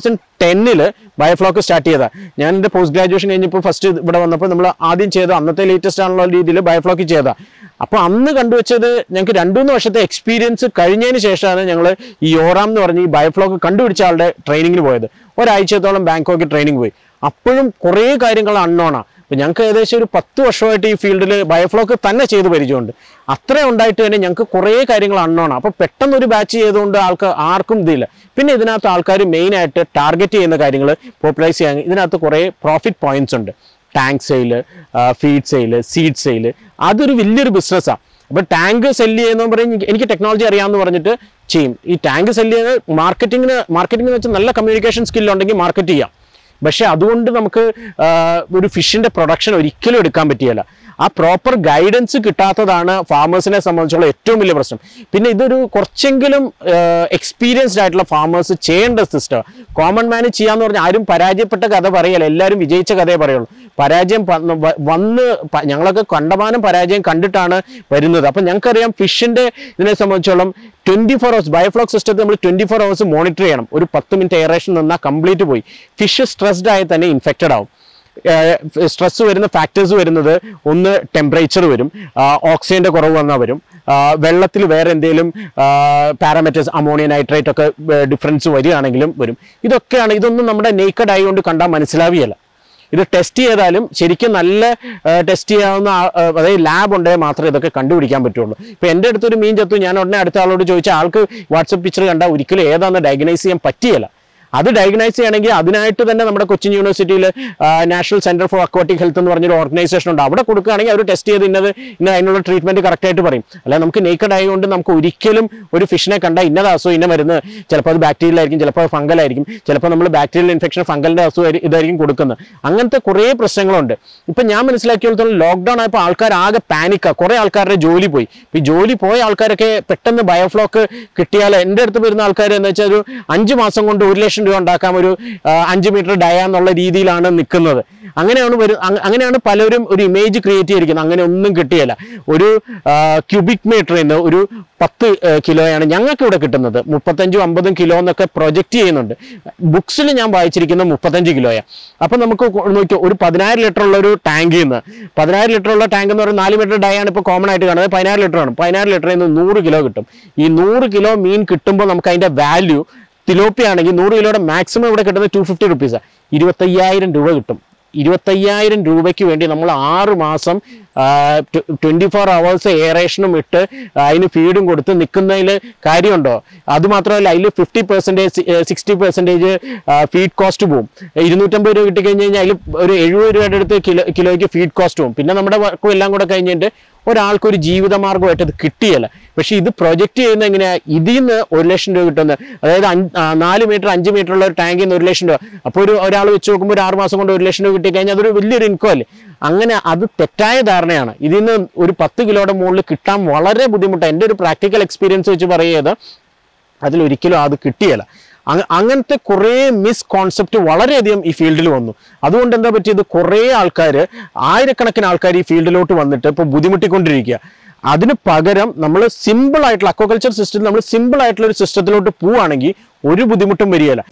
2010 ബയോഫ്ലോക്ക് സ്റ്റാർട്ട് ചെയ്തതാണ്. ഞാൻ എൻ്റെ പോസ്റ്റ് ഗ്രാജുവേഷൻ കഴിഞ്ഞപ്പോൾ ഫസ്റ്റ് ഇവിടെ വന്നപ്പോൾ നമ്മൾ ആദ്യം ചെയ്ത അന്നത്തെ ലേറ്റസ്റ്റ് ആണുള്ള രീതിയിൽ ബയോഫ്ലോക്ക് ചെയ്തതാണ്. അപ്പോൾ അന്ന് കണ്ടുവച്ചത് ഞങ്ങൾക്ക് 2-3 വർഷത്തെ എക്സ്പീരിയൻസ് കഴിഞ്ഞതിന് ശേഷമാണ് ഞങ്ങൾ ഈ യോറാം എന്ന് പറഞ്ഞ് ഈ ബയോഫ്ലോക്ക് കണ്ടുപിടിച്ച ആളുടെ ട്രെയിനിങ്ങിന് പോയത്. ഒരാഴ്ചത്തോളം ബാങ്കോക്കിൽ ട്രെയിനിങ് പോയി. അപ്പോഴും കുറേ കാര്യങ്ങൾ അൺനോണാണ്. അപ്പോൾ ഞങ്ങൾക്ക് ഏകദേശം ഒരു 10 വർഷമായിട്ട് ഈ ഫീൽഡിൽ ബയോഫ്ലോക്ക് തന്നെ ചെയ്ത് പരിചയമുണ്ട്. അത്ര ഉണ്ടായിട്ട് തന്നെ ഞങ്ങൾക്ക് കുറേ കാര്യങ്ങൾ അൺനോണാണ്. അപ്പോൾ പെട്ടെന്ന് ഒരു ബാച്ച് ചെയ്തുകൊണ്ട് ആർക്കും ഇതില്ല. പിന്നെ ഇതിനകത്ത് ആൾക്കാർ മെയിനായിട്ട് ടാർഗറ്റ് ചെയ്യുന്ന കാര്യങ്ങൾ പോപ്പുലറൈസ് ചെയ്യാൻ ഇതിനകത്ത് കുറേ പ്രോഫിറ്റ് പോയിന്റ്സ് ഉണ്ട്. Tank sale, feed sale, seed sale, അതൊരു വലിയൊരു ബിസിനസ്സാണ്. അപ്പോൾ ടാങ്ക് സെല്ല് ചെയ്യുന്ന പറയും എനിക്ക് ടെക്നോളജി അറിയാമെന്ന് പറഞ്ഞിട്ട് ചെയ്യും. ഈ ടാങ്ക് സെല്ല് ചെയ്യുന്ന മാർക്കറ്റിംഗ് എന്ന് വെച്ചാൽ നല്ല കമ്മ്യൂണിക്കേഷൻ സ്കില്ലുണ്ടെങ്കിൽ മാർക്കറ്റ് ചെയ്യാം. പക്ഷേ അതുകൊണ്ട് നമുക്ക് ഒരു ഫിഷിൻ്റെ പ്രൊഡക്ഷൻ ഒരിക്കലും എടുക്കാൻ പറ്റിയല്ല. ആ പ്രോപ്പർ ഗൈഡൻസ് കിട്ടാത്തതാണ് ഫാമേഴ്സിനെ സംബന്ധിച്ചുള്ള ഏറ്റവും വലിയ പ്രശ്നം. പിന്നെ ഇതൊരു കുറച്ചെങ്കിലും എക്സ്പീരിയൻസ്ഡ് ആയിട്ടുള്ള ഫാമേഴ്സ് ചെയ്യേണ്ട സിസ്റ്റം. കോമൺ മാന് ചെയ്യാന്ന് പറഞ്ഞാൽ ആരും പരാജയപ്പെട്ട കഥ പറയല്ല, എല്ലാവരും വിജയിച്ച കഥയെ പറയുള്ളൂ. പരാജയം ഞങ്ങളൊക്കെ കണ്ടമാനം പരാജയം കണ്ടിട്ടാണ് വരുന്നത്. അപ്പം ഞങ്ങൾക്കറിയാം ഫിഷിൻ്റെ ഇതിനെ സംബന്ധിച്ചോളം 24 hours ബയോഫ്ലോക്ക് സിസ്റ്റത്തിൽ നമ്മൾ 24 hours മോണിറ്റർ ചെയ്യണം. ഒരു 10 മിനിറ്റ് എയറേഷൻ നിന്നാൽ കംപ്ലീറ്റ് പോയി. ഫിഷ് സ്ട്രെസ്ഡ് ആയി തന്നെ ഇൻഫെക്റ്റഡ് ആവും. സ്ട്രെസ് വരുന്ന ഫാക്ടേഴ്സ് വരുന്നത് ഒന്ന് ടെമ്പറേച്ചർ വരും, ഓക്സിജൻ്റെ കുറവ് വന്നാൽ വരും, വെള്ളത്തിൽ വേറെ എന്തെങ്കിലും പാരാമീറ്റേഴ്സ് അമോണിയ നൈട്രേറ്റ് ഒക്കെ ഡിഫറൻസ് വരികയാണെങ്കിലും വരും. ഇതൊന്നും നമ്മുടെ നേക്കഡ് ആയി കൊണ്ട് കണ്ടാൽ മനസ്സിലാവുകയല്ല. ഇത് ടെസ്റ്റ് ചെയ്താലും ശരിക്കും നല്ല ടെസ്റ്റ് ചെയ്യാവുന്ന അതായത് ലാബ് ഉണ്ടെങ്കിൽ മാത്രമേ ഇതൊക്കെ കണ്ടുപിടിക്കാൻ പറ്റുള്ളൂ. ഇപ്പോൾ എൻ്റെ അടുത്തൊരു മീൻ ചത്തു, ഞാൻ ഉടനെ അടുത്ത ആളോട് ചോദിച്ചാൽ ആൾക്ക് വാട്സപ്പ് പിക്ചർ കണ്ടാൽ ഒരിക്കലും ഏതാണെന്ന് ഡയഗ്നൈസ് ചെയ്യാൻ പറ്റിയല്ല. അത് ഡയഗ്നൈസ് ചെയ്യണമെങ്കിൽ അതിനായിട്ട് തന്നെ നമ്മുടെ കൊച്ചിൻ യൂണിവേഴ്സിറ്റിയിൽ national centre for aquatic health എന്ന് പറഞ്ഞൊരു ഓർഗനൈസേഷൻ ഉണ്ട്. അവിടെ കൊടുക്കുകയാണെങ്കിൽ അവർ ടെസ്റ്റ് ചെയ്ത് അതിനുള്ള ട്രീറ്റ്മെൻറ്റ് കറക്റ്റായിട്ട് പറയും. അല്ല നമുക്ക് നേക്കഡ് ആയതുകൊണ്ട് നമുക്ക് ഒരിക്കലും ഒരു ഫിഷിനെ കണ്ടാൽ ഇന്നത് അസുഖം ഇന്ന മരുന്ന്, ചിലപ്പോൾ അത് ബാക്ടീരിയലായിരിക്കും, ചിലപ്പോൾ ഫംഗലായിരിക്കും, ചിലപ്പോൾ നമ്മൾ ബാക്ടീരിയൽ ഇൻഫെക്ഷൻ ഫംഗലിൻ്റെ അസുഖം ഇതായിരിക്കും കൊടുക്കുന്നത്. അങ്ങനത്തെ കുറേ പ്രശ്നങ്ങളുണ്ട്. ഇപ്പം ഞാൻ മനസ്സിലാക്കിയോളത്തോളം ലോക്ക്ഡൗൺ ആയപ്പോൾ ആൾക്കാർ ആകെ പാനിക്കാണ്. കുറേ ആൾക്കാരുടെ ജോലി പോയി. ഈ ജോലി പോയ ആൾക്കാരൊക്കെ പെട്ടെന്ന് ബയോഫ്ലോക്ക് കിട്ടിയാൽ എൻ്റെ അടുത്ത് വരുന്ന ആൾക്കാർ എന്ന് വെച്ചാൽ ഒരു 5 മാസം കൊണ്ട് $1 ലക്ഷം ലക്ഷം രൂപ ഉണ്ടാക്കാം ഒരു 5 മീറ്റർ ഡയ എന്നുള്ള രീതിയിലാണ് നിൽക്കുന്നത്. അങ്ങനെയാണ് പലരും ഒരു ഇമേജ് ക്രിയേറ്റ് ചെയ്തിരിക്കുന്നത്. അങ്ങനെ ഒന്നും കിട്ടിയല്ല. ഒരു ക്യൂബിക് മീറ്ററിൽ നിന്ന് ഒരു 10 കിലോയാണ് ഞങ്ങൾക്ക് ഇവിടെ കിട്ടുന്നത്. 35-50 കിലോ എന്നൊക്കെ പ്രൊജക്റ്റ് ചെയ്യുന്നുണ്ട്. ബുക്സിൽ ഞാൻ വായിച്ചിരിക്കുന്നത് 35 കിലോയാണ്. അപ്പം നമുക്ക് നോക്കിയോ, ഒരു 10,000 ലിറ്റർ ഉള്ള ഒരു ടാങ്കിൽ നിന്ന് 10,000 ലിറ്റർ ഉള്ള ടാങ്ക് എന്ന് പറയുന്നത് 4 മീറ്റർ ഡയാണ് ഇപ്പോൾ കോമൺ ആയിട്ട് കാണുന്നത്. 16 ലിറ്ററാണ്. 16 ലിറ്ററിൽ നിന്ന് 100 കിലോ കിട്ടും. ഈ 100 കിലോ മീൻ കിട്ടുമ്പോൾ നമുക്ക് അതിൻ്റെ വാല്യൂ, തിലോപ്പി ആണെങ്കിൽ 100 കിലോയുടെ മാക്സിമം ഇവിടെ കിട്ടുന്നത് 250 റുപ്പീസാണ്. 25,000 രൂപ കിട്ടും. 25,000 രൂപയ്ക്ക് വേണ്ടി നമ്മൾ 6 മാസം 24 hours എയറേഷനും ഇട്ട് അതിന് ഫീഡും കൊടുത്ത് നിൽക്കുന്നതിൽ കാര്യമുണ്ടോ? അതുമാത്രമല്ല, അതിൽ 50% 60% ഫീഡ് കോസ്റ്റ് പോവും. 250 രൂപ കിട്ടിക്കഴിഞ്ഞ് കഴിഞ്ഞാൽ അതിൽ ഒരു 70 രൂപയുടെ അടുത്ത് കിലോയ്ക്ക് ഫീഡ് കോസ്റ്റ് പോവും. പിന്നെ നമ്മുടെ വർക്കും എല്ലാം കൂടെ കഴിഞ്ഞിട്ട് ഒരാൾക്കൊരു ജീവിതമാർഗമായിട്ട് അത് കിട്ടിയല്ല. പക്ഷെ ഇത് പ്രൊജക്റ്റ് ചെയ്യുന്നത് എങ്ങനെയാണ്? ഇതിൽ നിന്ന് 1 ലക്ഷം രൂപ കിട്ടുന്നത്. അതായത് 4 മീറ്റർ 5 മീറ്റർ ഉള്ള ഒരു ടാങ്കിൽ നിന്ന് 1 ലക്ഷം രൂപ. അപ്പോൾ ഒരാൾ വെച്ച് നോക്കുമ്പോൾ ഒരു 6 മാസം കൊണ്ട് 1 ലക്ഷം രൂപ കിട്ടിക്കഴിഞ്ഞാൽ അതൊരു വലിയൊരു ഇൻകം അല്ലേ? അങ്ങനെ അത് തെറ്റായ ധാരണയാണ്. ഇതിൽ നിന്ന് ഒരു 10 കിലോയുടെ മുകളിൽ കിട്ടാൻ വളരെ ബുദ്ധിമുട്ടാണ്. എൻ്റെ ഒരു പ്രാക്ടിക്കൽ എക്സ്പീരിയൻസ് വെച്ച് പറയുന്നത് അതിലൊരിക്കലും അത് കിട്ടിയല്ല. അങ്ങനത്തെ കുറേ മിസ് കോൺസെപ്റ്റ് വളരെയധികം ഈ ഫീൽഡിൽ വന്നു. അതുകൊണ്ട് എന്താ പറ്റിയത്, കുറേ ആൾക്കാർ, ആയിരക്കണക്കിന് ആൾക്കാർ ഈ ഫീൽഡിലോട്ട് വന്നിട്ട് ഇപ്പോൾ ബുദ്ധിമുട്ടിക്കൊണ്ടിരിക്കുക. അതിന് പകരം നമ്മൾ സിമ്പിൾ ആയിട്ടുള്ള അക്വാകൾച്ചർ സിസ്റ്റം, നമ്മൾ സിമ്പിൾ ആയിട്ടുള്ള ഒരു സിസ്റ്റത്തിലോട്ട് പോവുകയാണെങ്കിൽ ഒരു ബുദ്ധിമുട്ടും വരികയില്ല.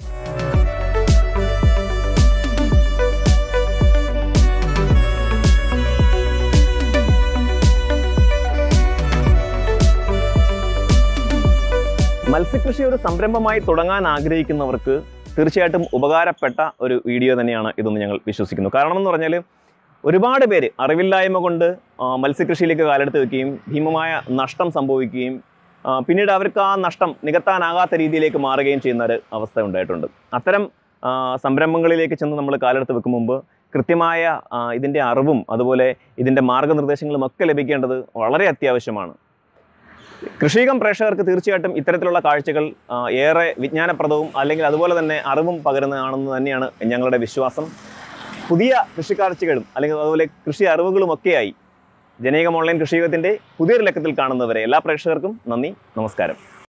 മത്സ്യകൃഷി ഒരു സംരംഭമായി തുടങ്ങാൻ ആഗ്രഹിക്കുന്നവർക്ക് തീർച്ചയായിട്ടും ഉപകാരപ്പെട്ട ഒരു വീഡിയോ തന്നെയാണ് ഇതെന്ന് ഞങ്ങൾ വിശ്വസിക്കുന്നു. കാരണം എന്ന് പറഞ്ഞാൽ ഒരുപാട് പേര് അറിവില്ലായ്മ കൊണ്ട് മത്സ്യകൃഷിയിലേക്ക് കാലെടുത്ത് വെക്കുകയും ഭീമമായ നഷ്ടം സംഭവിക്കുകയും പിന്നീട് അവർക്ക് ആ നഷ്ടം നികത്താനാകാത്ത രീതിയിലേക്ക് മാറുകയും ചെയ്യുന്ന ഒരു അവസ്ഥ ഉണ്ടായിട്ടുണ്ട്. അത്തരം സംരംഭങ്ങളിലേക്ക് ചെന്ന് നമ്മൾ കാലെടുത്ത് വെക്കും മുമ്പ് കൃത്യമായ ഇതിൻ്റെ അറിവും അതുപോലെ ഇതിൻ്റെ മാർഗ്ഗനിർദ്ദേശങ്ങളും ഒക്കെ ലഭിക്കേണ്ടത് വളരെ അത്യാവശ്യമാണ്. കൃഷികം പ്രേക്ഷകർക്ക് തീർച്ചയായിട്ടും ഇത്തരത്തിലുള്ള കാഴ്ചകൾ ഏറെ വിജ്ഞാനപ്രദവും അല്ലെങ്കിൽ അതുപോലെ തന്നെ അറിവും പകരുന്നതാണെന്ന് തന്നെയാണ് ഞങ്ങളുടെ വിശ്വാസം. പുതിയ കൃഷിക്കാഴ്ചകളും അല്ലെങ്കിൽ അതുപോലെ കൃഷി അറിവുകളുമൊക്കെയായി ജനകീയം ഓൺലൈൻ കൃഷിയുഗത്തിൻ്റെ പുതിയൊരു ലക്കത്തിൽ കാണുന്നവരെ എല്ലാ പ്രേക്ഷകർക്കും നന്ദി, നമസ്കാരം.